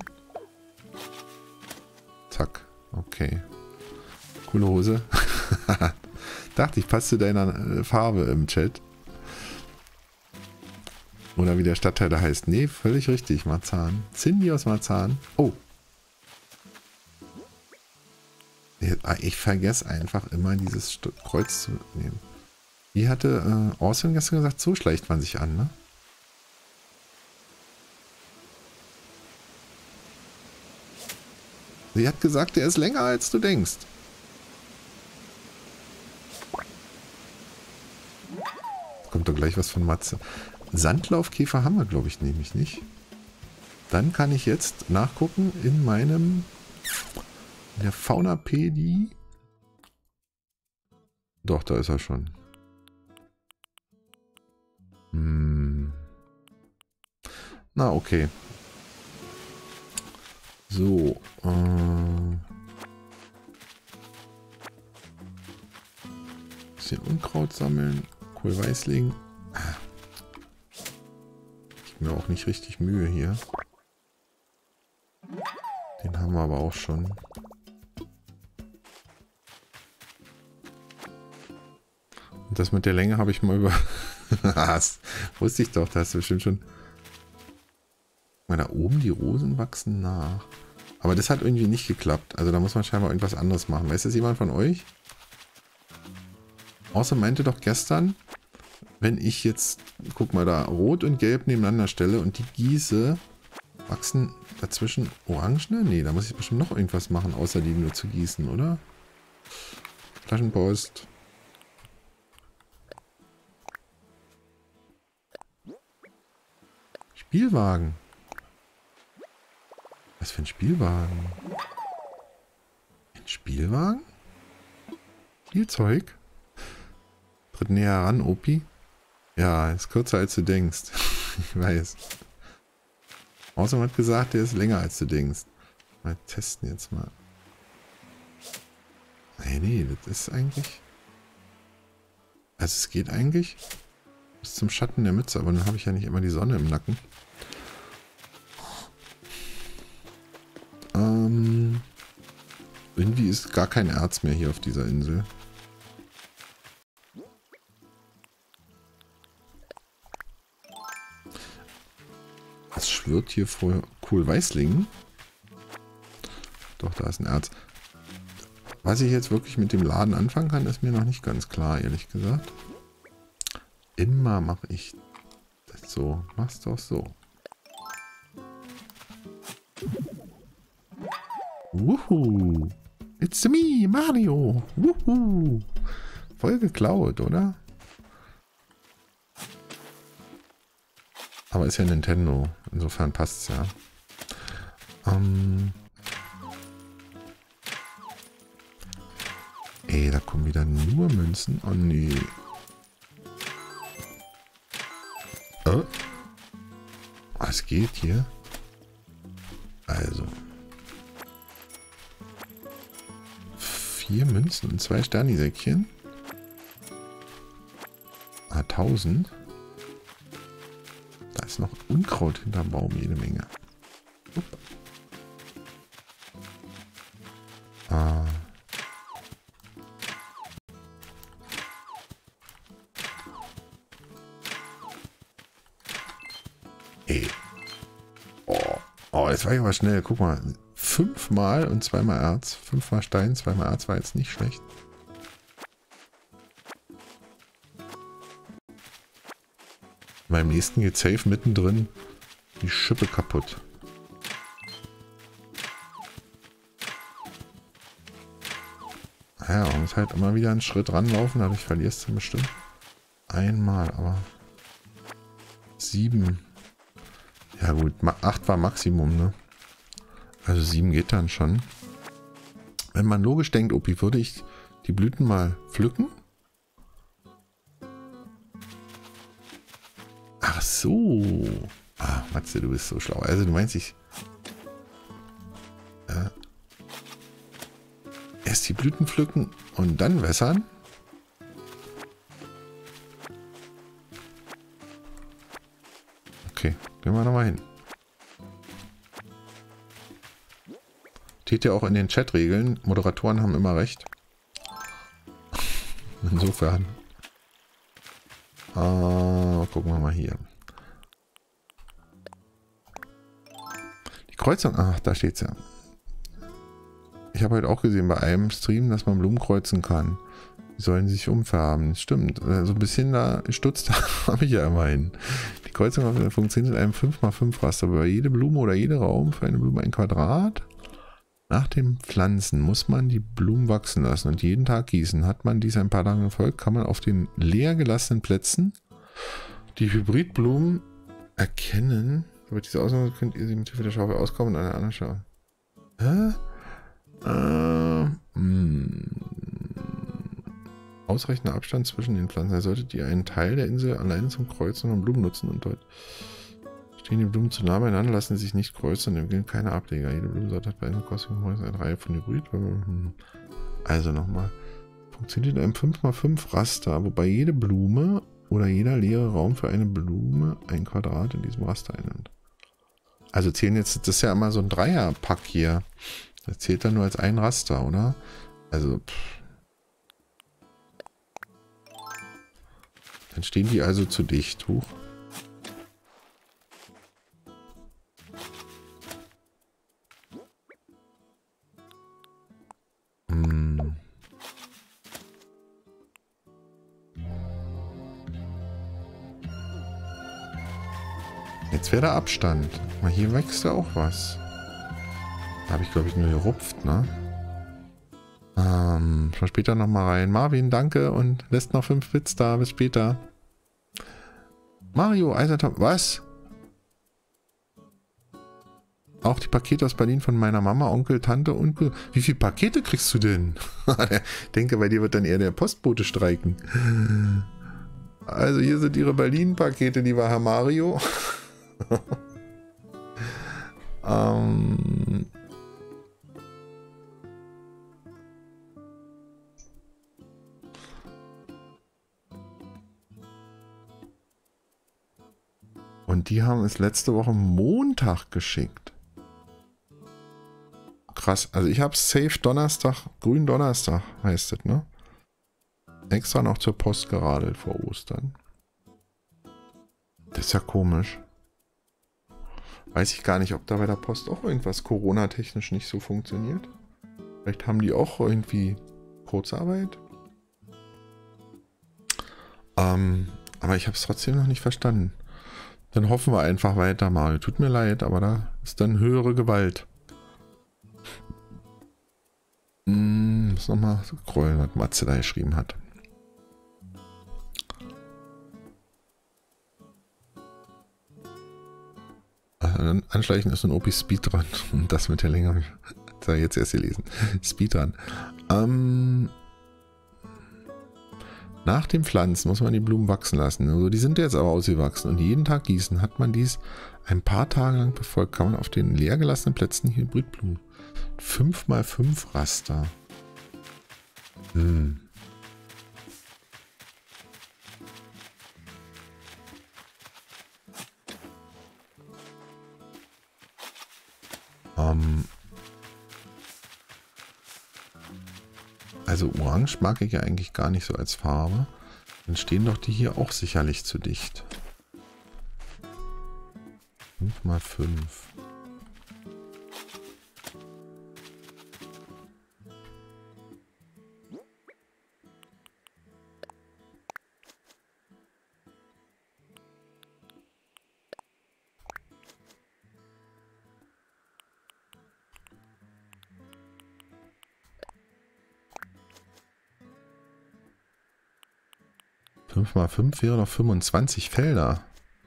Zack, okay. Coole Hose. Dachte ich, passt zu deiner Farbe im Chat. Oder wie der Stadtteil da heißt. Nee, völlig richtig, Marzahn. Cindy aus Marzahn. Oh. Ich vergesse einfach immer dieses Kreuz zu nehmen. Wie hatte äh, Orson gestern gesagt, so schleicht man sich an, ne? Sie hat gesagt, er ist länger als du denkst. Kommt doch gleich was von Matze. Sandlaufkäfer haben wir, glaube ich, nämlich nicht. Dann kann ich jetzt nachgucken in meinem in der Faunapädie. Doch, da ist er schon. Hm. Na, okay. So. Äh. Bisschen Unkraut sammeln. Kohlweißling. Ich habe mir auch nicht richtig Mühe hier. Den haben wir aber auch schon. Und das mit der Länge habe ich mal über... Das wusste ich doch, da hast du bestimmt schon... Mal da oben die Rosen wachsen nach. Aber das hat irgendwie nicht geklappt. Also da muss man scheinbar irgendwas anderes machen. Weiß das jemand von euch? Außer meinte doch gestern, wenn ich jetzt, guck mal da, Rot und Gelb nebeneinander stelle und die gieße, wachsen dazwischen Orangene? Nee, da muss ich bestimmt noch irgendwas machen, außer die nur zu gießen, oder? Flaschenpost. Spielwagen. Was für ein Spielwagen? Ein Spielwagen? Spielzeug? Tritt näher ran, Opi. Ja, ist kürzer als du denkst. Ich weiß. Außerdem hat gesagt, der ist länger als du denkst. Mal testen jetzt mal. Nee, nee, das ist eigentlich... Also es geht eigentlich bis zum Schatten der Mütze, aber dann habe ich ja nicht immer die Sonne im Nacken. Ähm, irgendwie ist gar kein Erz mehr hier auf dieser Insel. Was schwirrt hier vor Kohlweißlingen. Doch, da ist ein Erz. Was ich jetzt wirklich mit dem Laden anfangen kann, ist mir noch nicht ganz klar, ehrlich gesagt. Immer mache ich das so. Mach's doch so. Wuhu! It's me, Mario! Wuhu! Voll geklaut, oder? Aber ist ja Nintendo. Insofern passt's ja. Ähm... Ey, da kommen wieder nur Münzen. Oh nee. Oh. Was geht hier? Also. Vier Münzen und zwei Sternisäckchen. Ah, tausend. Da ist noch Unkraut hinterm Baum, jede Menge. Upp. Ah. Ey. Oh. Oh, jetzt war ich aber schnell. Guck mal. Fünfmal und zweimal Erz. Fünfmal Stein, zweimal Erz war jetzt nicht schlecht. Beim nächsten geht safe mittendrin die Schippe kaputt. Ja, man muss halt immer wieder einen Schritt ranlaufen, dadurch verlierst du bestimmt. Einmal, aber sieben. Ja gut, acht war Maximum, ne? Also sieben geht dann schon. Wenn man logisch denkt, Opi, würde ich die Blüten mal pflücken? Ach so. Ah, Matze, du bist so schlau. Also du meinst, ich... Äh, erst die Blüten pflücken und dann wässern? Okay, gehen wir nochmal hin. Steht ja auch in den Chat-Regeln. Moderatoren haben immer recht. Insofern. Uh, gucken wir mal hier. Die Kreuzung. Ach, da steht's ja. Ich habe heute auch gesehen bei einem Stream, dass man Blumen kreuzen kann. Die sollen sich umfärben. Stimmt. So also ein bisschen da stutzt habe ich ja immerhin. Die Kreuzung funktioniert in einem fünf mal fünf Raster. Bei jede Blume oder jeder Raum für eine Blume ein Quadrat. Nach dem Pflanzen muss man die Blumen wachsen lassen und jeden Tag gießen. Hat man dies ein paar Tage gefolgt, kann man auf den leer gelassenen Plätzen die Hybridblumen erkennen. Über diese Ausnahme könnt ihr sie mit Hilfe der Schaufel auskommen und eine andere Schaufel. Hä? Äh, hm. Ausreichender Abstand zwischen den Pflanzen. Also solltet ihr einen Teil der Insel alleine zum Kreuzen von Blumen nutzen und dort stehen die Blumen zu nah beieinander, lassen sich nicht kreuzen und empfehlen keine Ableger. Jede Blumensorte hat bei einer Kostung eine Reihe von Hybrid. Also nochmal. Funktioniert in einem fünf mal fünf Raster, wobei jede Blume oder jeder leere Raum für eine Blume ein Quadrat in diesem Raster einnimmt. Also zählen jetzt, das ist ja immer so ein Dreierpack hier. Das zählt dann nur als ein Raster, oder? Also, pff. Dann stehen die also zu dicht. Huch. Hm. Jetzt wäre der Abstand. Mal hier wächst ja auch was. Da habe ich, glaube ich, nur gerupft, ne? Ähm, schon später nochmal rein. Marvin, danke und lässt noch fünf Bits da. Bis später. Mario, Eisertop. Was? Auch die Pakete aus Berlin von meiner Mama, Onkel, Tante und... Wie viele Pakete kriegst du denn? Ich denke, bei dir wird dann eher der Postbote streiken. Also hier sind ihre Berlin-Pakete, lieber Herr Mario. ähm... Und die haben es letzte Woche Montag geschickt. Krass. Also ich habe safe Donnerstag, grünen Donnerstag heißt es, ne? Extra noch zur Post geradelt vor Ostern. Das ist ja komisch. Weiß ich gar nicht, ob da bei der Post auch irgendwas Corona-technisch nicht so funktioniert. Vielleicht haben die auch irgendwie Kurzarbeit. Ähm, aber ich habe es trotzdem noch nicht verstanden. Dann hoffen wir einfach weiter, Mario. Tut mir leid, aber da ist dann höhere Gewalt. Hm, muss nochmal scrollen, was Matze da geschrieben hat. Also anschleichen ist ein O P Speedrun. Und das mit der Länge. Das habe ich jetzt erst gelesen. Speedrun. Ähm, nach dem Pflanzen muss man die Blumen wachsen lassen. Also die sind jetzt aber ausgewachsen. Und jeden Tag gießen. Hat man dies ein paar Tage lang befolgt, kann man auf den leer gelassenen Plätzen Hybridblumen. fünf mal fünf Raster. Hm. Um, also Orange mag ich ja eigentlich gar nicht so als Farbe. Dann stehen doch die hier auch sicherlich zu dicht. fünf mal fünf. fünf mal fünf wäre doch fünfundzwanzig Felder.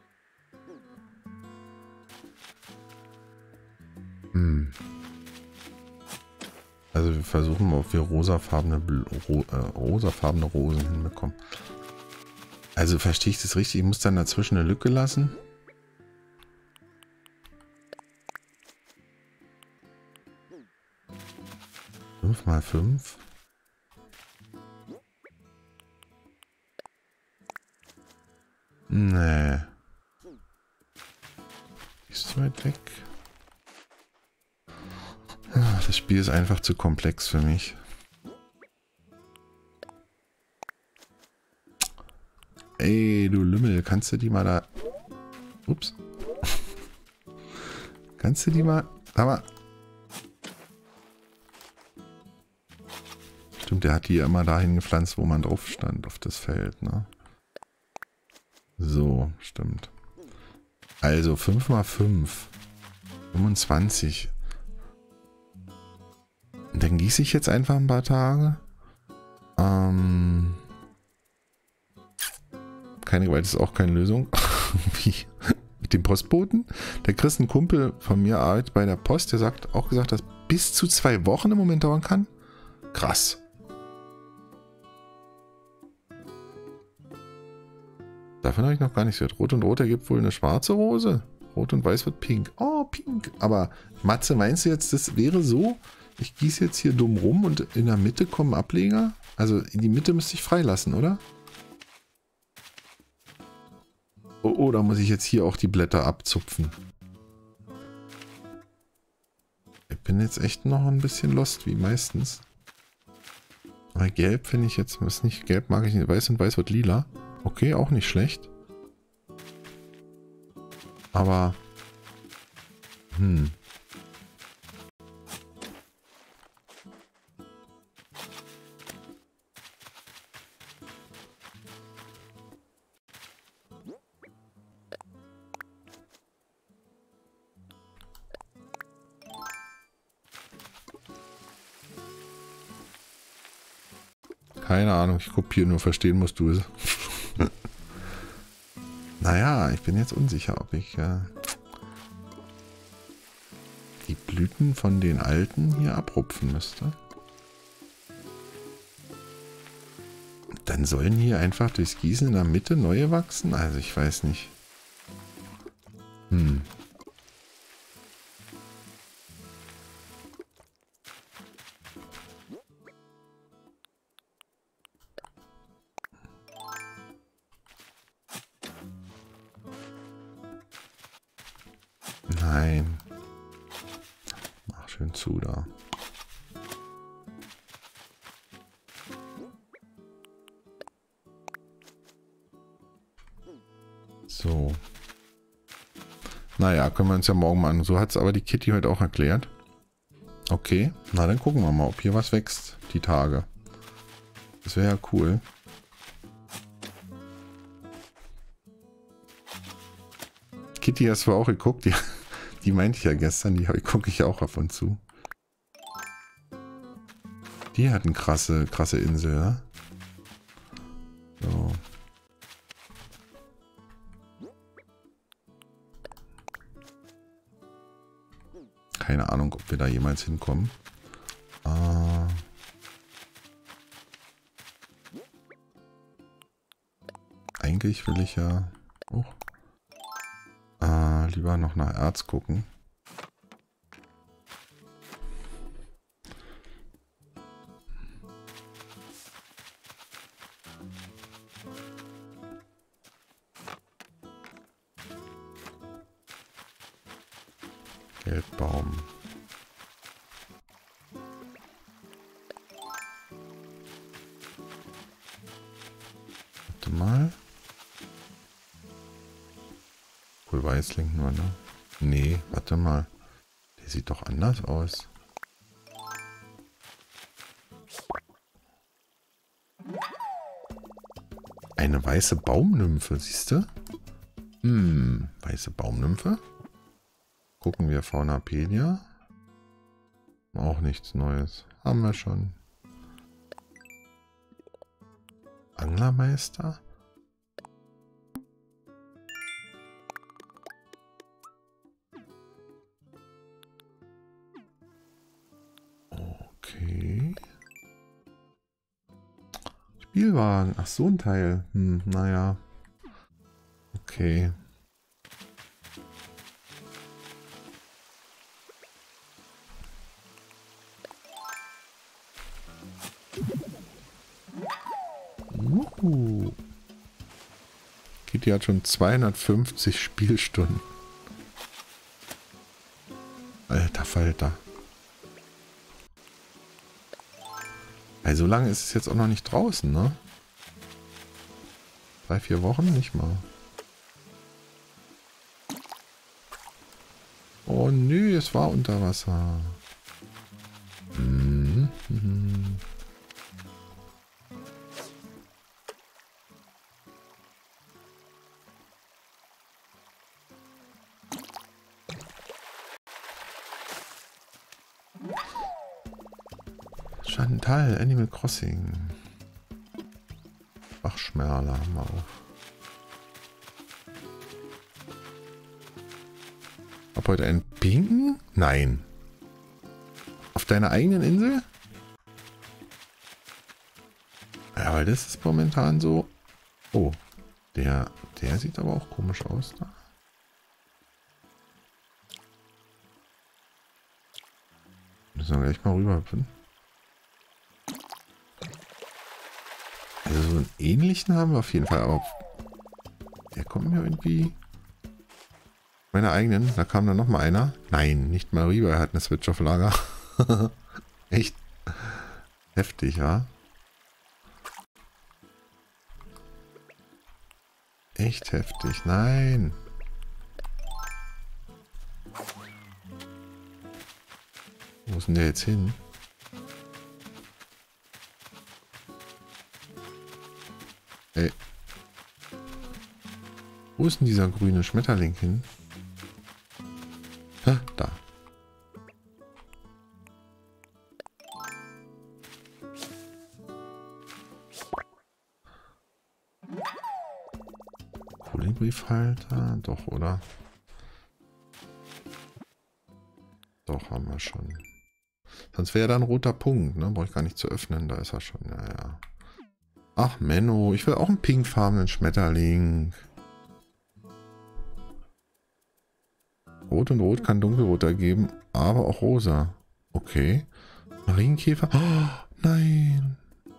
Hm. Also wir versuchen mal, ob wir rosafarbene, Ro äh, rosafarbene Rosen hinbekommen. Also verstehe ich das richtig? Ich muss dann dazwischen eine Lücke lassen. fünf mal fünf. Nee. Ist zu weit weg. Das Spiel ist einfach zu komplex für mich. Ey, du Lümmel, kannst du die mal da... Ups. Kannst du die mal... Aber... Stimmt, der hat die ja immer dahin gepflanzt, wo man drauf stand, auf das Feld, ne? So, stimmt. Also fünf mal fünf. fünfundzwanzig. Dann gieße ich jetzt einfach ein paar Tage. Ähm... Keine Gewalt ist auch keine Lösung. Wie? Mit dem Postboten? Der Chris, ein Kumpel von mir, arbeitet bei der Post. Der sagt auch gesagt, dass bis zu zwei Wochen im Moment dauern kann. Krass. Davon habe ich noch gar nicht gehört. Rot und Rot ergibt wohl eine schwarze Rose. Rot und Weiß wird pink. Oh, pink. Aber Matze, meinst du jetzt, das wäre so? Ich gieße jetzt hier dumm rum und in der Mitte kommen Ableger? Also in die Mitte müsste ich freilassen, oder? Oh, oh, da muss ich jetzt hier auch die Blätter abzupfen. Ich bin jetzt echt noch ein bisschen lost, wie meistens. Aber gelb finde ich jetzt, ist nicht gelb, mag ich nicht. Weiß und Weiß wird lila. Okay, auch nicht schlecht. Aber, hm. Keine Ahnung, ich kopiere nur, verstehen musst du es. Naja, ich bin jetzt unsicher, ob ich äh, die Blüten von den alten hier abrupfen müsste. Dann sollen hier einfach durchs Gießen in der Mitte neue wachsen? Also ich weiß nicht. Hm. Nein. Mach schön zu da. So. Naja, können wir uns ja morgen mal an. So hat es aber die Kitty heute auch erklärt. Okay, na dann gucken wir mal, ob hier was wächst, die Tage. Das wäre ja cool. Kitty hast du auch geguckt, die, die meinte ich ja gestern, die gucke ich ja auch ab und zu. Die hat eine krasse, krasse Insel, ne? So. Keine Ahnung, ob wir da jemals hinkommen. Äh Eigentlich will ich ja oh, äh, lieber noch nach Erz gucken. Geldbaum. Warte mal. Wohl Weißling nur, ne? Nee, warte mal. Der sieht doch anders aus. Eine weiße Baumnymphe, siehst du? Hm, weiße Baumnymphe? Gucken wir Faunapedia. Auch nichts Neues. Haben wir schon. Anglermeister? Okay. Spielwagen. Ach, so ein Teil. Hm, naja. Okay. Uh. Kitty hat schon zweihundertfünfzig Spielstunden. Alter Falter. Also so lange ist es jetzt auch noch nicht draußen, ne? Drei, vier Wochen? Nicht mal. Oh nö, es war unter Wasser. Mhm. Mhm. Chantal, Animal Crossing. Bachschmerler, haben wir auf. Hab heute einen pinken? Nein. Auf deiner eigenen Insel? Ja, weil das ist momentan so. Oh, der, der sieht aber auch komisch aus da. Müssen wir gleich mal rüberhüpfen. Also so einen ähnlichen haben wir auf jeden Fall auch. Der kommt mir irgendwie... Meine eigenen, da kam dann noch mal einer. Nein, nicht mal rüber, er hat eine Switch auf Lager. Echt heftig, ja? Echt heftig, nein. Wo ist denn der jetzt hin? Ey. Wo ist denn dieser grüne Schmetterling hin? Ha, da. Kolibriefalter? Doch, oder? Doch, haben wir schon. Sonst wäre da ein roter Punkt, ne? Brauche ich gar nicht zu öffnen, da ist er schon. Ja, ja. Ach, Menno, ich will auch einen pinkfarbenen Schmetterling. Rot und Rot kann Dunkelrot ergeben, aber auch rosa. Okay. Marienkäfer. Oh, nein.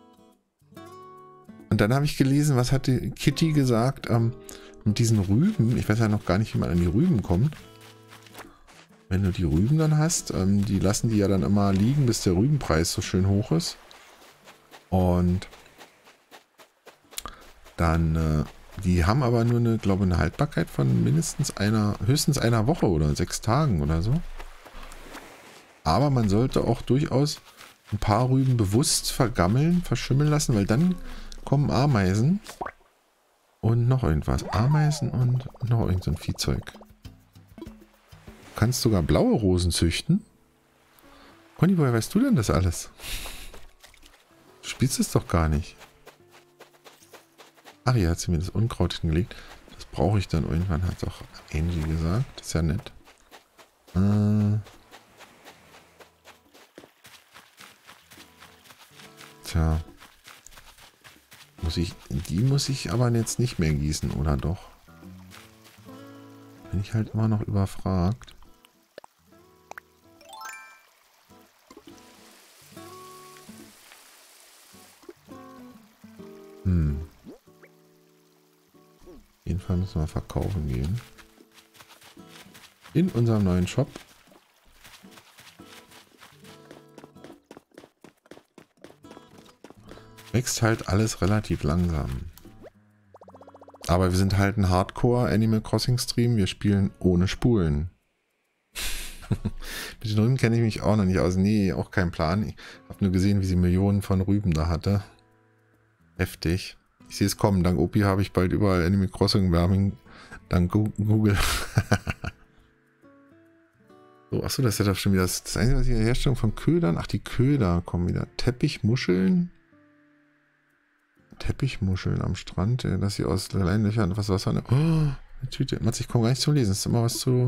Und dann habe ich gelesen, was hat die Kitty gesagt, ähm, mit diesen Rüben. Ich weiß ja noch gar nicht, wie man an die Rüben kommt. Wenn du die Rüben dann hast, ähm, die lassen die ja dann immer liegen, bis der Rübenpreis so schön hoch ist. Und dann äh, Die haben aber nur eine, glaube ich, eine Haltbarkeit von mindestens einer, höchstens einer Woche oder sechs Tagen oder so. Aber man sollte auch durchaus ein paar Rüben bewusst vergammeln, verschimmeln lassen, weil dann kommen Ameisen und noch irgendwas. Ameisen und noch irgend so ein Viehzeug. Du kannst sogar blaue Rosen züchten. Conny, woher weißt du denn das alles? Du spielst es doch gar nicht. Ach, hier hat sie mir das Unkraut hingelegt. Das brauche ich dann irgendwann, hat doch Angie gesagt. Das ist ja nett. Äh... Tja. Muss ich, die muss ich aber jetzt nicht mehr gießen, oder doch? Bin ich halt immer noch überfragt. Hm. Auf jeden Fall müssen wir verkaufen gehen. In unserem neuen Shop. Wächst halt alles relativ langsam. Aber wir sind halt ein Hardcore Animal Crossing Stream. Wir spielen ohne Spulen. Mit den Rüben kenne ich mich auch noch nicht aus. Nee, auch kein Plan. Ich habe nur gesehen, wie sie Millionen von Rüben da hatte. Heftig. Ich sehe es kommen. Dank Opi habe ich bald überall Animal Crossing Werbung. Dank Google. So, achso, das ist ja schon wieder das, das Einzige, was ich in der Herstellung von Ködern. Ach, die Köder kommen wieder. Teppichmuscheln. Teppichmuscheln am Strand, dass sie aus Leinlöchern was Wasser. Oh, eine Tüte. Matze, ich komme gar nicht zum Lesen. Es ist immer was zu.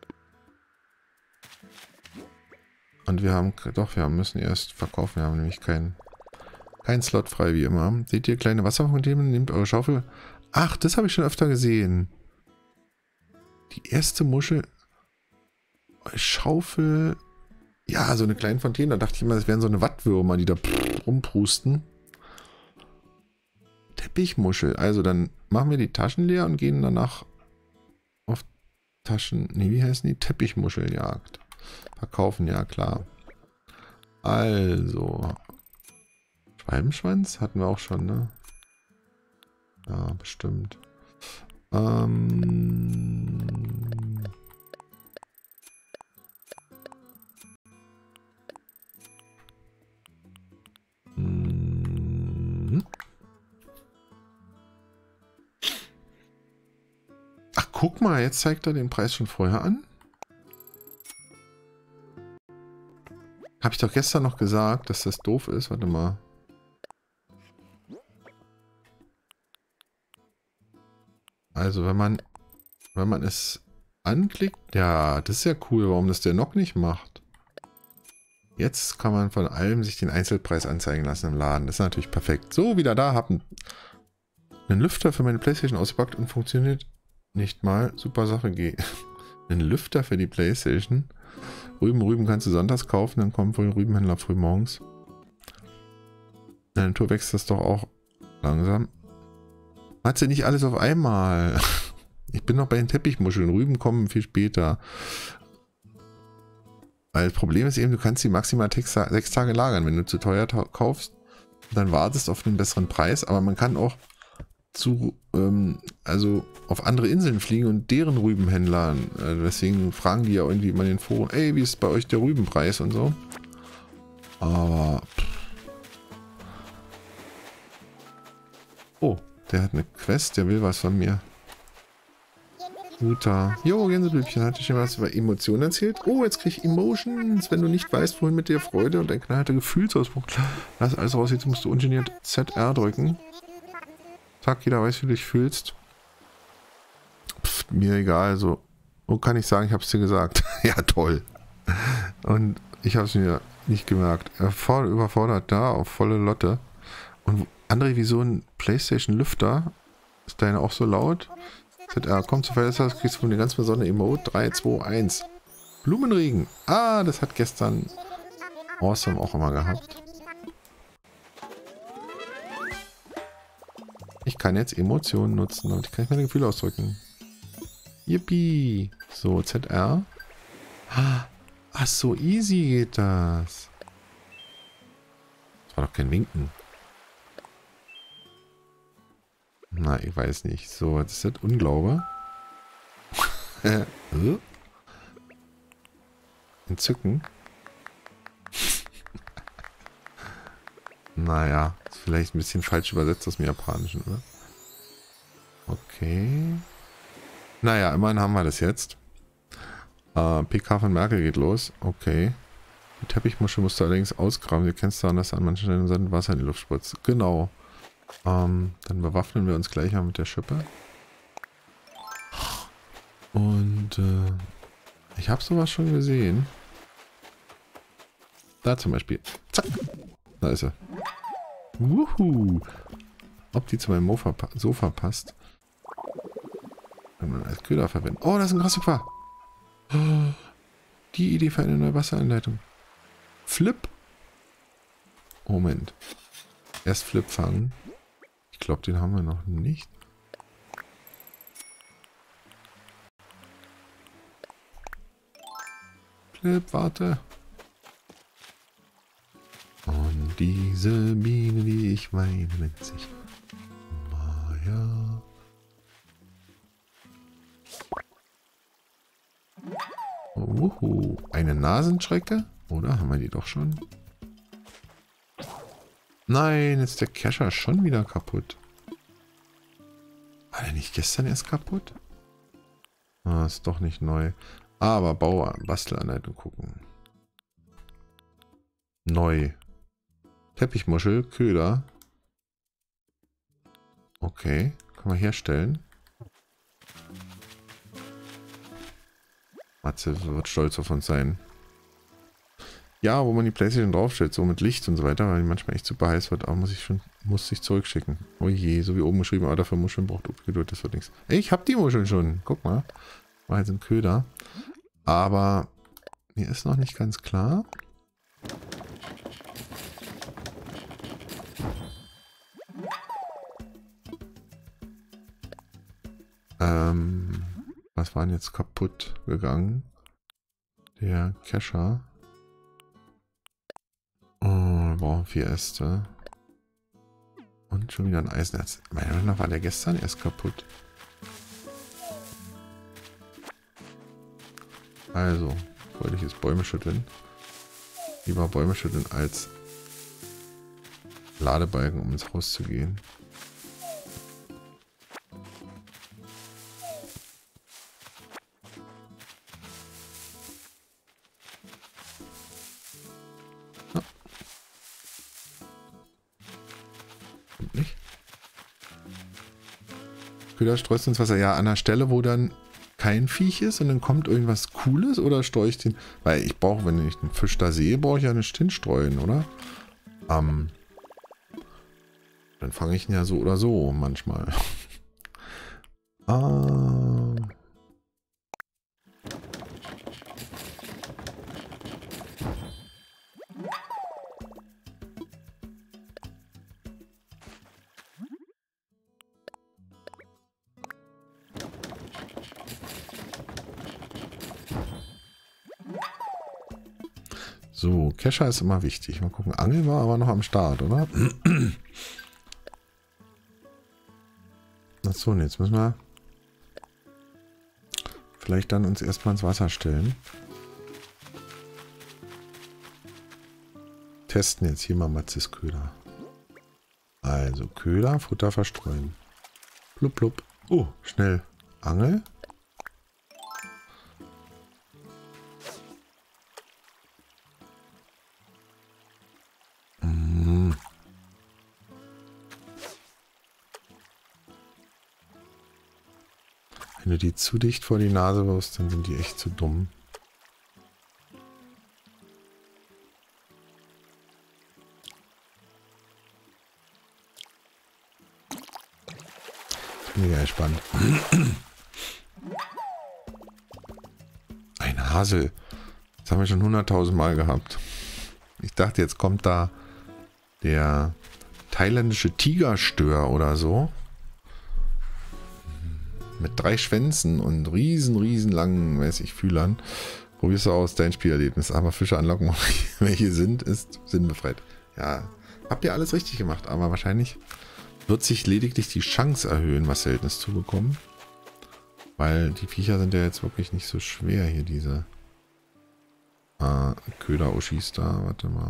Und wir haben, doch, wir müssen erst verkaufen. Wir haben nämlich keinen kein Slot frei, wie immer. Seht ihr kleine Wasserfontäne? Nehmt eure Schaufel. Ach, das habe ich schon öfter gesehen. Die erste Muschel. Schaufel. Ja, so eine kleine Fontäne. Da dachte ich immer, das wären so eine Wattwürmer, die da rumprusten. Teppichmuschel. Also dann machen wir die Taschen leer und gehen danach auf Taschen. Nee, wie heißen die? Teppichmuscheljagd. Verkaufen, ja klar. Also. Schwalbenschwanz hatten wir auch schon, ne? Ja, bestimmt. Ähm. Hm. Ach, guck mal, jetzt zeigt er den Preis schon vorher an. Habe ich doch gestern noch gesagt, dass das doof ist. Warte mal. Also, wenn man wenn man es anklickt, ja, das ist ja cool, warum das der noch nicht macht. Jetzt kann man von allem sich den Einzelpreis anzeigen lassen im Laden. Das ist natürlich perfekt. So, wieder da, hab einen, einen Lüfter für meine PlayStation ausgepackt und funktioniert nicht mal. Super Sache, geh. Einen Lüfter für die PlayStation. Rüben, Rüben kannst du sonntags kaufen, dann kommt wohl Rübenhändler früh morgens. In der Natur wächst das doch auch langsam. Hat sie nicht alles auf einmal. Ich bin noch bei den Teppichmuscheln. Rüben kommen viel später. Weil das Problem ist eben, du kannst die maximal sechs Tage lagern. Wenn du zu teuer kaufst, dann wartest auf einen besseren Preis. Aber man kann auch zu, ähm, also auf andere Inseln fliegen und deren Rübenhändlern. Äh, deswegen fragen die ja irgendwie immer in den Foren, ey, wie ist bei euch der Rübenpreis und so. Aber... Oh, der hat eine Quest, der will was von mir. Guter. Jo, Gänseblümchen, hatte ich schon was über Emotionen erzählt? Oh, jetzt krieg ich Emotions. Wenn du nicht weißt, wohin mit dir Freude und ein knallharter Gefühlsausbruch. Lass alles raus, jetzt musst du ungeniert Z R drücken. Zack, jeder weiß, wie du dich fühlst. Pff, mir egal, so. Wo kann ich sagen, ich hab's dir gesagt? Ja, toll. Und ich hab's mir nicht gemerkt. Voll überfordert da, auf volle Lotte. Und André, wie so ein PlayStation-Lüfter. Ist deine auch so laut? Z R, komm zu Feiertag, kriegst du von der ganz besonderen Emote. drei, zwei, eins. Blumenregen. Ah, das hat gestern Awesome auch immer gehabt. Ich kann jetzt Emotionen nutzen, damit kann ich meine Gefühle ausdrücken. Yippie. So, Z R. Ach, so easy geht das. Das war doch kein Winken. Na, ich weiß nicht. So, das ist das Unglaube. Entzücken. Naja, ist vielleicht ein bisschen falsch übersetzt aus dem Japanischen, oder? Okay. Naja, immerhin haben wir das jetzt. Äh, P K von Merkel geht los. Okay. Die Teppichmuschel musst du allerdings ausgraben. Du kennst daran, dass an manchen Stellen Wasser in die Luft spritzt. Genau. Ähm, dann bewaffnen wir uns gleich mal mit der Schippe. Und äh, ich habe sowas schon gesehen. Da zum Beispiel. Zack. Da ist er. Wuhu. Ob die zu meinem Mofa pa Sofa passt. Wenn man als Köder verwendet. Oh, das ist ein Grasshopper. Oh, die Idee für eine neue Wasseranleitung. Flip. Moment. Erst Flip fangen. Ich glaube, den haben wir noch nicht. Flip, warte. Und diese Biene, die ich meine, nennt sich Maya. Uhu. Eine Nasenschrecke? Oder? Haben wir die doch schon? Nein, jetzt ist der Kescher schon wieder kaputt. War der nicht gestern erst kaputt? Ah, ist doch nicht neu. Aber Bau, Bastelanleitung gucken. Neu. Teppichmuschel, Köder. Okay, kann man herstellen. Matze wird stolz auf uns sein. Ja, wo man die PlayStation draufstellt, so mit Licht und so weiter, weil die manchmal echt super heiß wird, aber muss ich schon, muss ich zurückschicken. Oh je, so wie oben geschrieben, aber dafür Muscheln braucht Geduld, das wird nichts. Ey, ich hab die Muscheln schon, guck mal. War jetzt ein Köder. Aber mir ist noch nicht ganz klar. Ähm, was war denn jetzt kaputt gegangen? Der Kescher. Oh, wir brauchen vier Äste. Und schon wieder ein Eisenerz. Meiner Meinung nach war der gestern erst kaputt. Also, wollte ich jetzt Bäume schütteln. Lieber Bäume schütteln als Ladebalken, um ins Haus zu gehen. Ja. Kommt nicht. Köder streust ins Wasser. Ja, an der Stelle, wo dann kein Viech ist und dann kommt irgendwas Cooles, oder streue ich den? Weil ich brauche, wenn ich den Fisch da sehe, brauche ich ja nicht hinstreuen, oder? Ähm, dann fange ich ihn ja so oder so manchmal. ah. So, Kescher ist immer wichtig. Mal gucken, Angel war aber noch am Start, oder? Achso, und jetzt müssen wir vielleicht dann uns erstmal ins Wasser stellen. Testen jetzt hier mal Matzes Köder. Also Köder, Futter verstreuen. Blub, blub. Oh, schnell. Angel. Wenn du die zu dicht vor die Nase wirst, dann sind die echt zu dumm. Ich bin mega gespannt. Ein Hasel. Das haben wir schon hunderttausend Mal gehabt. Ich dachte, jetzt kommt da der thailändische Tigerstör oder so. Mit drei Schwänzen und riesen, riesen langen, weiß ich, Fühlern. Probierst du aus, dein Spielerlebnis. Aber Fische anlocken, welche sind, ist sinnbefreit. Ja, habt ihr alles richtig gemacht, aber wahrscheinlich wird sich lediglich die Chance erhöhen, was Seltenes zu bekommen. Weil die Viecher sind ja jetzt wirklich nicht so schwer hier, diese äh, Köder-Oschis da. Warte mal.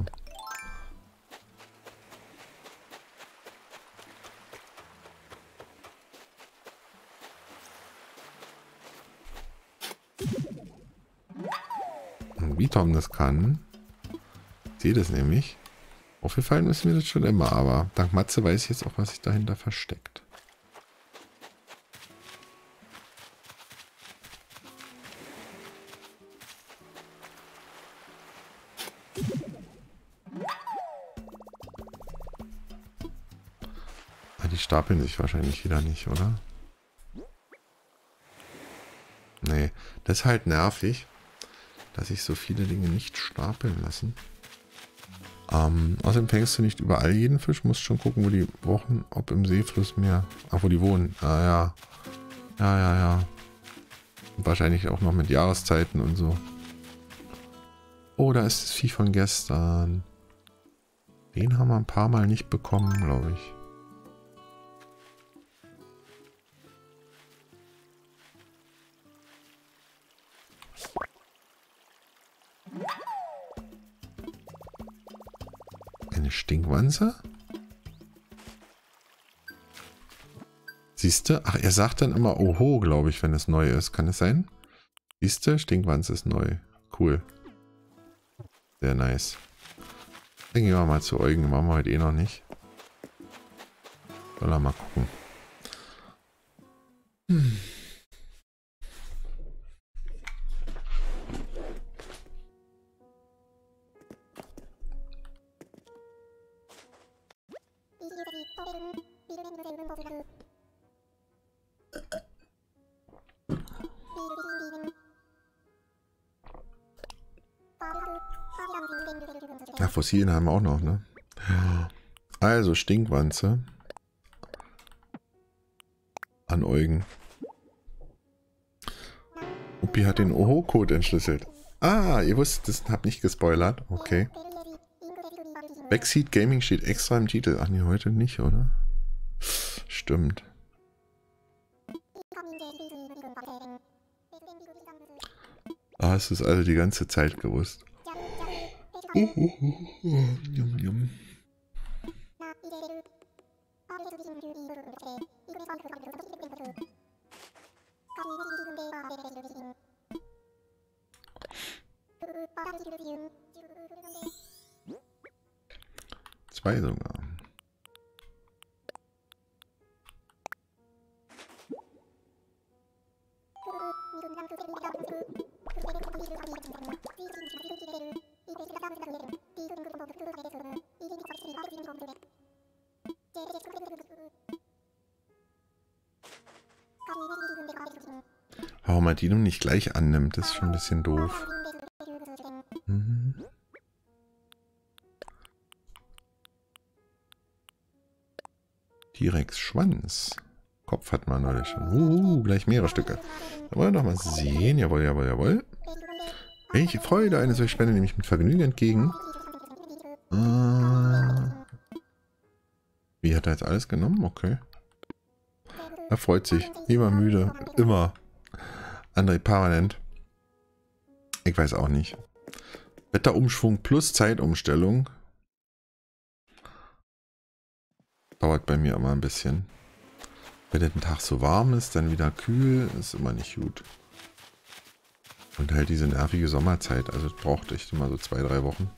Und wie Tom das kann, ich sehe das nämlich. Aufgefallen müssen wir das schon immer, aber dank Matze weiß ich jetzt auch, was sich dahinter versteckt. Ah, die stapeln sich wahrscheinlich wieder nicht, oder? Nee, das ist halt nervig, dass sich so viele Dinge nicht stapeln lassen. Ähm, außerdem fängst du nicht überall jeden Fisch, musst schon gucken, wo die wochen, ob im Seefluss mehr. Ach, wo die wohnen. Ah ja. Ja, ja, ja. Und wahrscheinlich auch noch mit Jahreszeiten und so. Oh, da ist das Vieh von gestern. Den haben wir ein paar Mal nicht bekommen, glaube ich. Eine Stinkwanze? Siehst du? Ach, er sagt dann immer Oho, glaube ich, wenn es neu ist. Kann es sein? Siehst du? Stinkwanze ist neu. Cool. Sehr nice. Dann gehen wir mal zu Eugen. Machen wir heute eh noch nicht. Soll er mal gucken. Hm. Ja, Fossilien haben wir auch noch, ne? Also, Stinkwanze. An Eugen. Uppi hat den Oho-Code entschlüsselt. Ah, ihr wusstet das, habt nicht gespoilert. Okay. Backseat Gaming steht extra im Titel. Ach nee, heute nicht, oder? Stimmt. Ah, hast du es also die ganze Zeit gewusst. Uh, uh, uh, uh, yum, yum. Zwei sogar. Warum man die nun nicht gleich annimmt, ist schon ein bisschen doof. Mhm. T-Rex Schwanz. Kopf hat man neulich schon. Uh, gleich mehrere Stücke. Da wollen wir doch mal sehen. Jawohl, jawohl, jawohl. Welche Freude, eine solche Spende nehme ich mit Vergnügen entgegen. Äh, wie hat er jetzt alles genommen? Okay. Er freut sich. Immer müde. Immer. André permanent. Ich weiß auch nicht. Wetterumschwung plus Zeitumstellung. Dauert bei mir immer ein bisschen. Wenn der Tag so warm ist, dann wieder kühl, ist immer nicht gut. Und halt diese nervige Sommerzeit. Also es braucht echt immer so zwei, drei Wochen.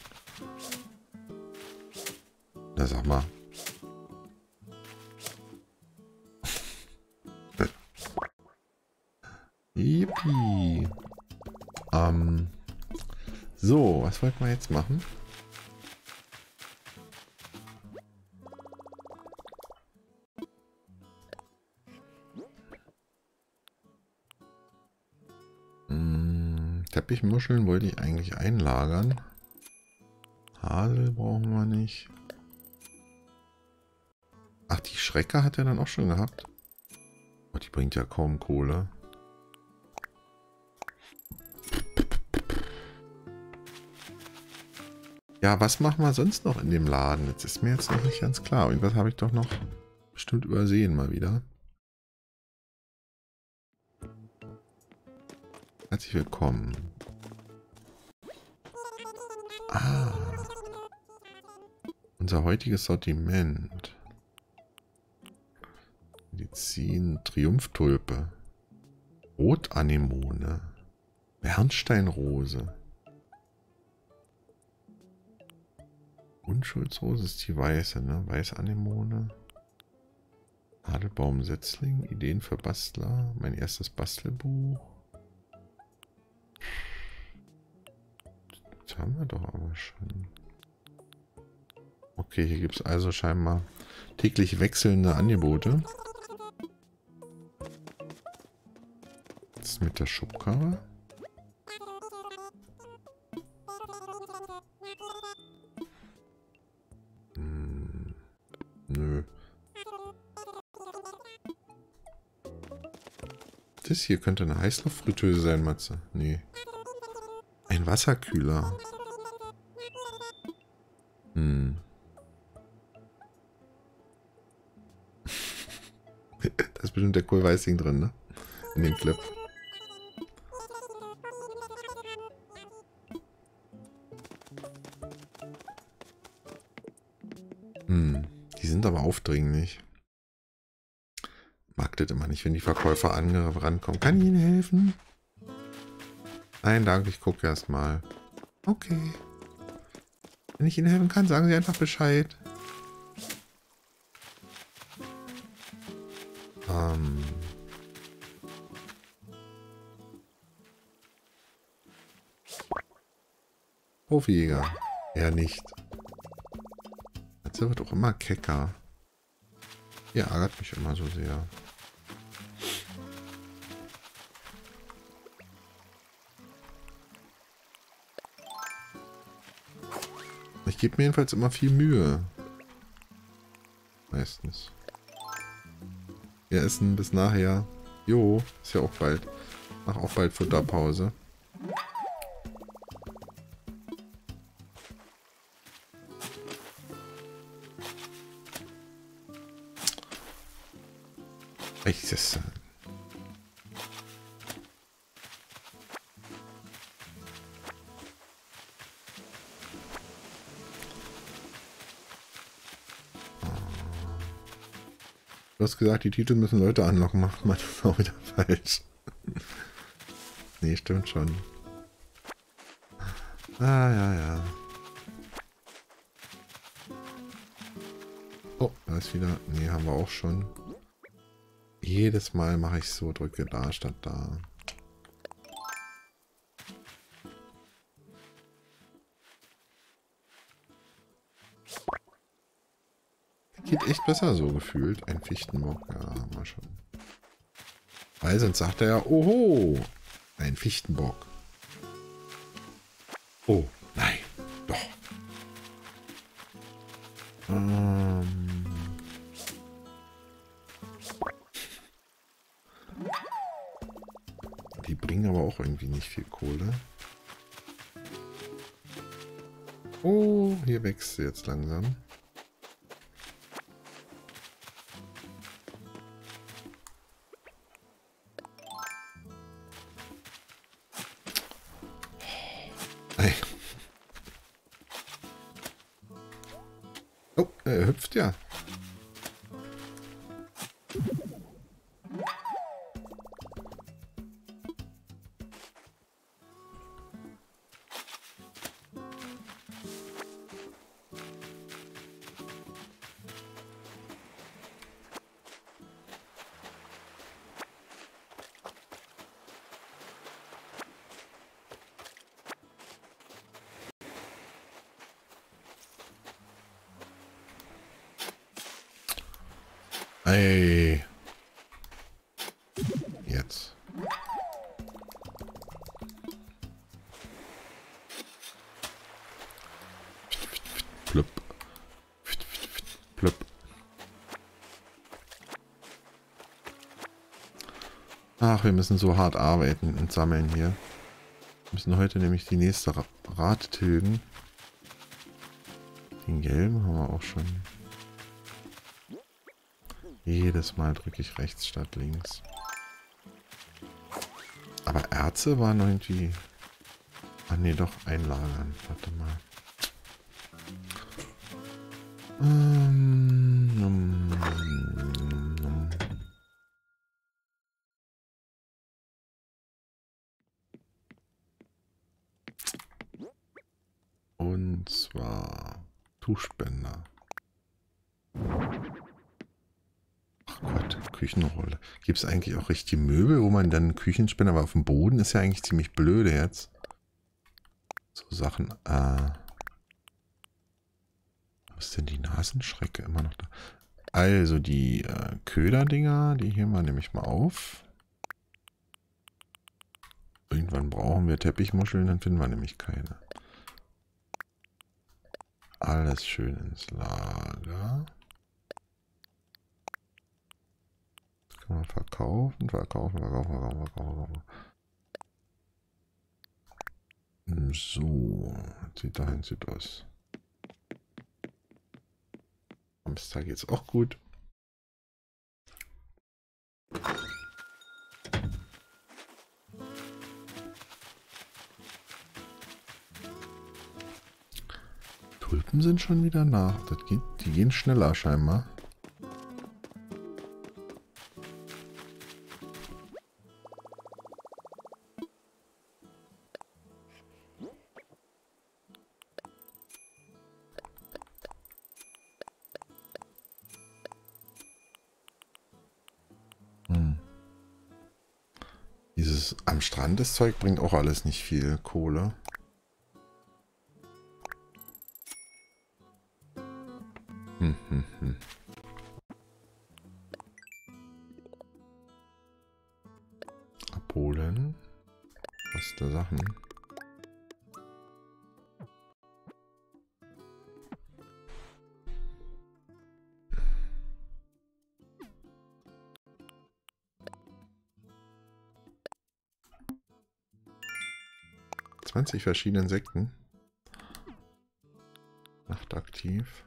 Na sag mal. Yippie. Ähm. So, was wollten wir jetzt machen? Hm, Teppichmuscheln wollte ich eigentlich einlagern. Hasel brauchen wir nicht. Ach, die Schrecke hat er dann auch schon gehabt. Oh, die bringt ja kaum Kohle. Ja, was machen wir sonst noch in dem Laden? Jetzt ist mir jetzt noch nicht ganz klar. Irgendwas habe ich doch noch bestimmt übersehen mal wieder. Herzlich willkommen. Ah. Unser heutiges Sortiment. Medizin, Triumphtulpe. Rotanemone. Bernsteinrose. Unschuldsrose ist die weiße, ne? Weißanemone. Nadelbaumsetzling. Ideen für Bastler. Mein erstes Bastelbuch. Das haben wir doch aber schon. Okay, hier gibt es also scheinbar täglich wechselnde Angebote. Was ist mit der Schubkarre? Hm, nö. Das hier könnte eine Heißluftfritteuse sein, Matze. Nee. Ein Wasserkühler. Hm. Da ist bestimmt der Kohlweißing drin, ne? In dem Clip. Hm. Die sind aber aufdringlich. Mag das immer nicht, wenn die Verkäufer rankommen. Kann ich Ihnen helfen? Nein, danke, ich gucke erst mal. Okay. Wenn ich Ihnen helfen kann, sagen Sie einfach Bescheid. Ähm. Profijäger. Eher nicht. Jetzt wird auch immer kecker. Ihr ärgert mich immer so sehr. Ich gebe mir jedenfalls immer viel Mühe. Meistens. Wir essen bis nachher. Jo, ist ja auch bald. Mach auch bald Futterpause. Echt, das... Du hast gesagt, die Titel müssen Leute anlocken. Macht man das auch wieder falsch. Nee, stimmt schon. Ah, ja, ja. Oh, da ist wieder... Nee, haben wir auch schon. Jedes Mal mache ich so, drücke da statt da. Geht echt besser so gefühlt. Ein Fichtenbock, ja, haben wir schon. Weil sonst sagt er ja, oho, ein Fichtenbock. Oh, nein, doch. Ähm. Die bringen aber auch irgendwie nicht viel Kohle. Oh, hier wächst sie jetzt langsam. Oh, er hüpft ja. Ey. Jetzt. Plöpp. Plöpp. Ach, wir müssen so hart arbeiten und sammeln hier. Wir müssen heute nämlich die nächste Rate tilgen. Den gelben haben wir auch schon. Jedes Mal drücke ich rechts statt links. Aber Erze waren irgendwie... Ah ne, doch, einlagern. Warte mal. Ähm, um, um. Und zwar Tuchspender. Ach Gott, Küchenrolle. Gibt es eigentlich auch richtige Möbel, wo man dann Küchenspender, aber auf dem Boden ist ja eigentlich ziemlich blöde jetzt. So Sachen, äh... Wo ist denn die Nasenschrecke immer noch da? Also die äh, Köderdinger, die heben wir nämlich mal auf. Irgendwann brauchen wir Teppichmuscheln, dann finden wir nämlich keine. Alles schön ins Lager. Das kann man verkaufen, verkaufen, verkaufen, verkaufen, verkaufen. So, sieht dahin, sieht aus. Hamster geht's auch gut. Tulpen sind schon wieder nach. Das geht, die gehen schneller scheinbar. Hm. Dieses am Strand das Zeug bringt auch alles nicht viel Kohle. Hm, hm, hm. Abholen. Was der Sachen. zwanzig verschiedene Insekten. Nachtaktiv.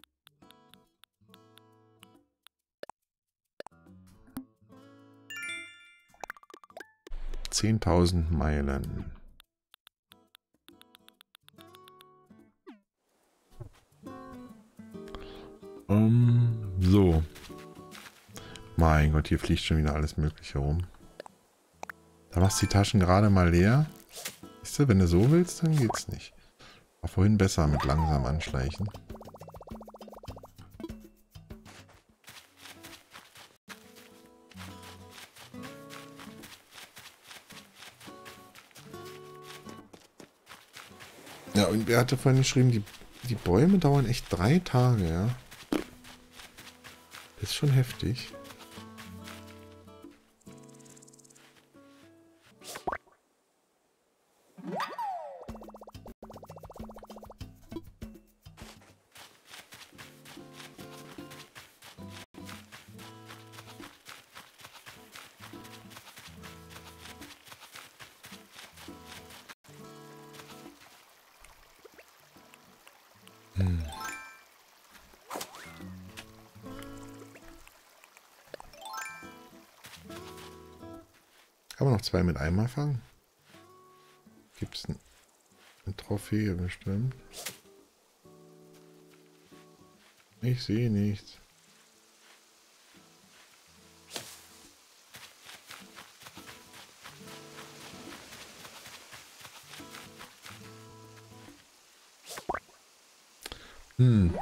zehntausend Meilen. Um, so. Mein Gott, hier fliegt schon wieder alles Mögliche rum. Da machst du die Taschen gerade mal leer. Siehst du, wenn du so willst, dann geht's nicht. War vorhin besser mit langsam anschleichen. Ja, und wer hatte vorhin geschrieben, die, die Bäume dauern echt drei Tage, ja. Das ist schon heftig. Hm. Kann man noch zwei mit einmal fangen? Gibt es ein, eine Trophäe bestimmt? Ich sehe nichts. Hm.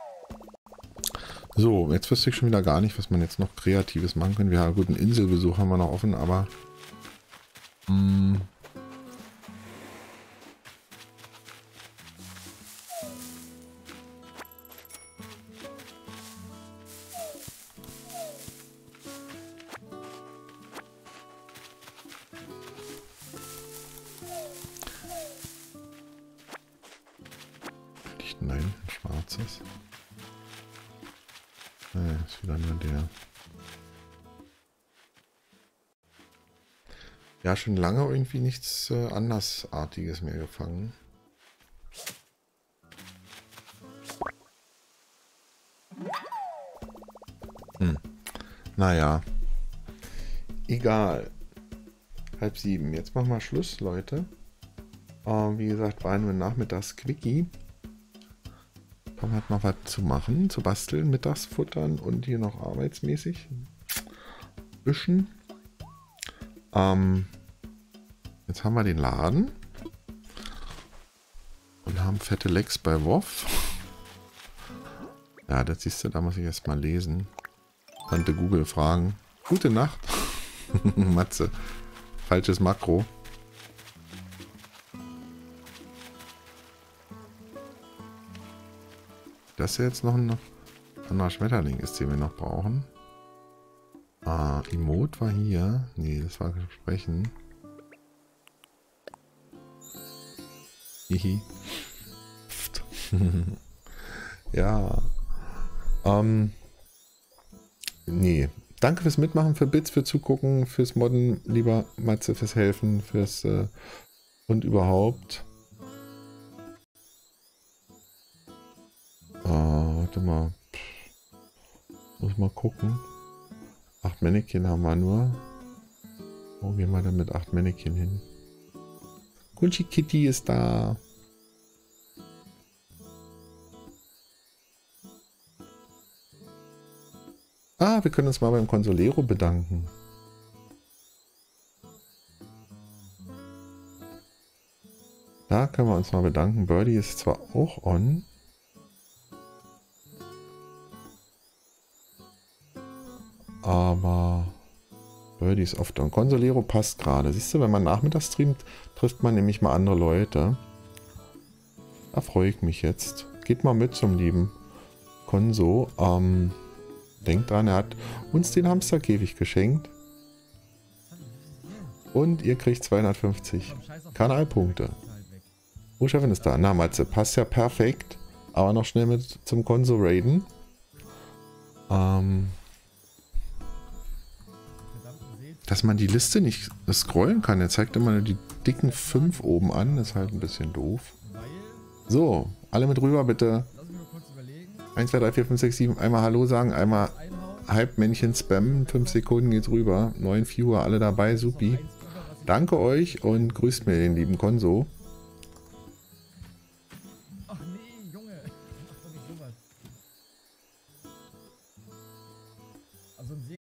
So, jetzt wüsste ich schon wieder gar nicht, was man jetzt noch Kreatives machen kann. Wir haben gut, einen Inselbesuch haben wir noch offen, aber... Hm. Nein, ein schwarzes. Nee, ist wieder nur der. Ja, schon lange irgendwie nichts äh, Andersartiges mehr gefangen. Hm. Naja. Egal. Halb sieben. Jetzt machen wir Schluss, Leute. Uh, wie gesagt, war nur nachmittags Quickie. Tom hat noch was zu machen, zu basteln, mittags futtern und hier noch arbeitsmäßig. Bisschen. Ähm, jetzt haben wir den Laden. Und haben fette Lecks bei WoW. Ja, das siehst du, da muss ich erst mal lesen. Tante Google fragen. Gute Nacht. Matze. Falsches Makro. Das ist jetzt noch ein anderer Schmetterling ist, den wir noch brauchen. Ah, Emote war hier. Nee, das war Sprechen. Hihi. Ja. Ähm. Nee. Danke fürs Mitmachen, für Bits, für Zugucken, fürs Modden, lieber Matze, fürs Helfen, fürs äh, und überhaupt. Ah, warte mal. Muss mal gucken. Acht Männchen haben wir nur. Wo gehen wir denn mit acht Männchen hin? Kunchi Kitty ist da. Ah, wir können uns mal beim Consolero bedanken. Da können wir uns mal bedanken. Birdie ist zwar auch on. Aber Birdie ist oft on. Consolero passt gerade. Siehst du, wenn man nachmittags streamt, trifft man nämlich mal andere Leute. Da freue ich mich jetzt. Geht mal mit zum lieben Konso. Ähm... Denkt dran, er hat uns den Hamsterkäfig geschenkt. Und ihr kriegt zweihundertfünfzig Kanalpunkte. Oh, Chefin ist da. Na, Matze, passt ja perfekt. Aber noch schnell mit zum Konso raiden. Ähm, dass man die Liste nicht scrollen kann. Er zeigt immer nur die dicken fünf oben an. Ist halt ein bisschen doof. So, alle mit rüber bitte. eins, zwei, drei, vier, fünf, sechs, sieben. Einmal Hallo sagen, einmal Halbmännchen spammen. fünf Sekunden geht's rüber. neun Viewer, alle dabei, supi. Danke euch und grüßt mir den lieben Konso. Ach nee, Junge. Mach doch nicht sowas. Also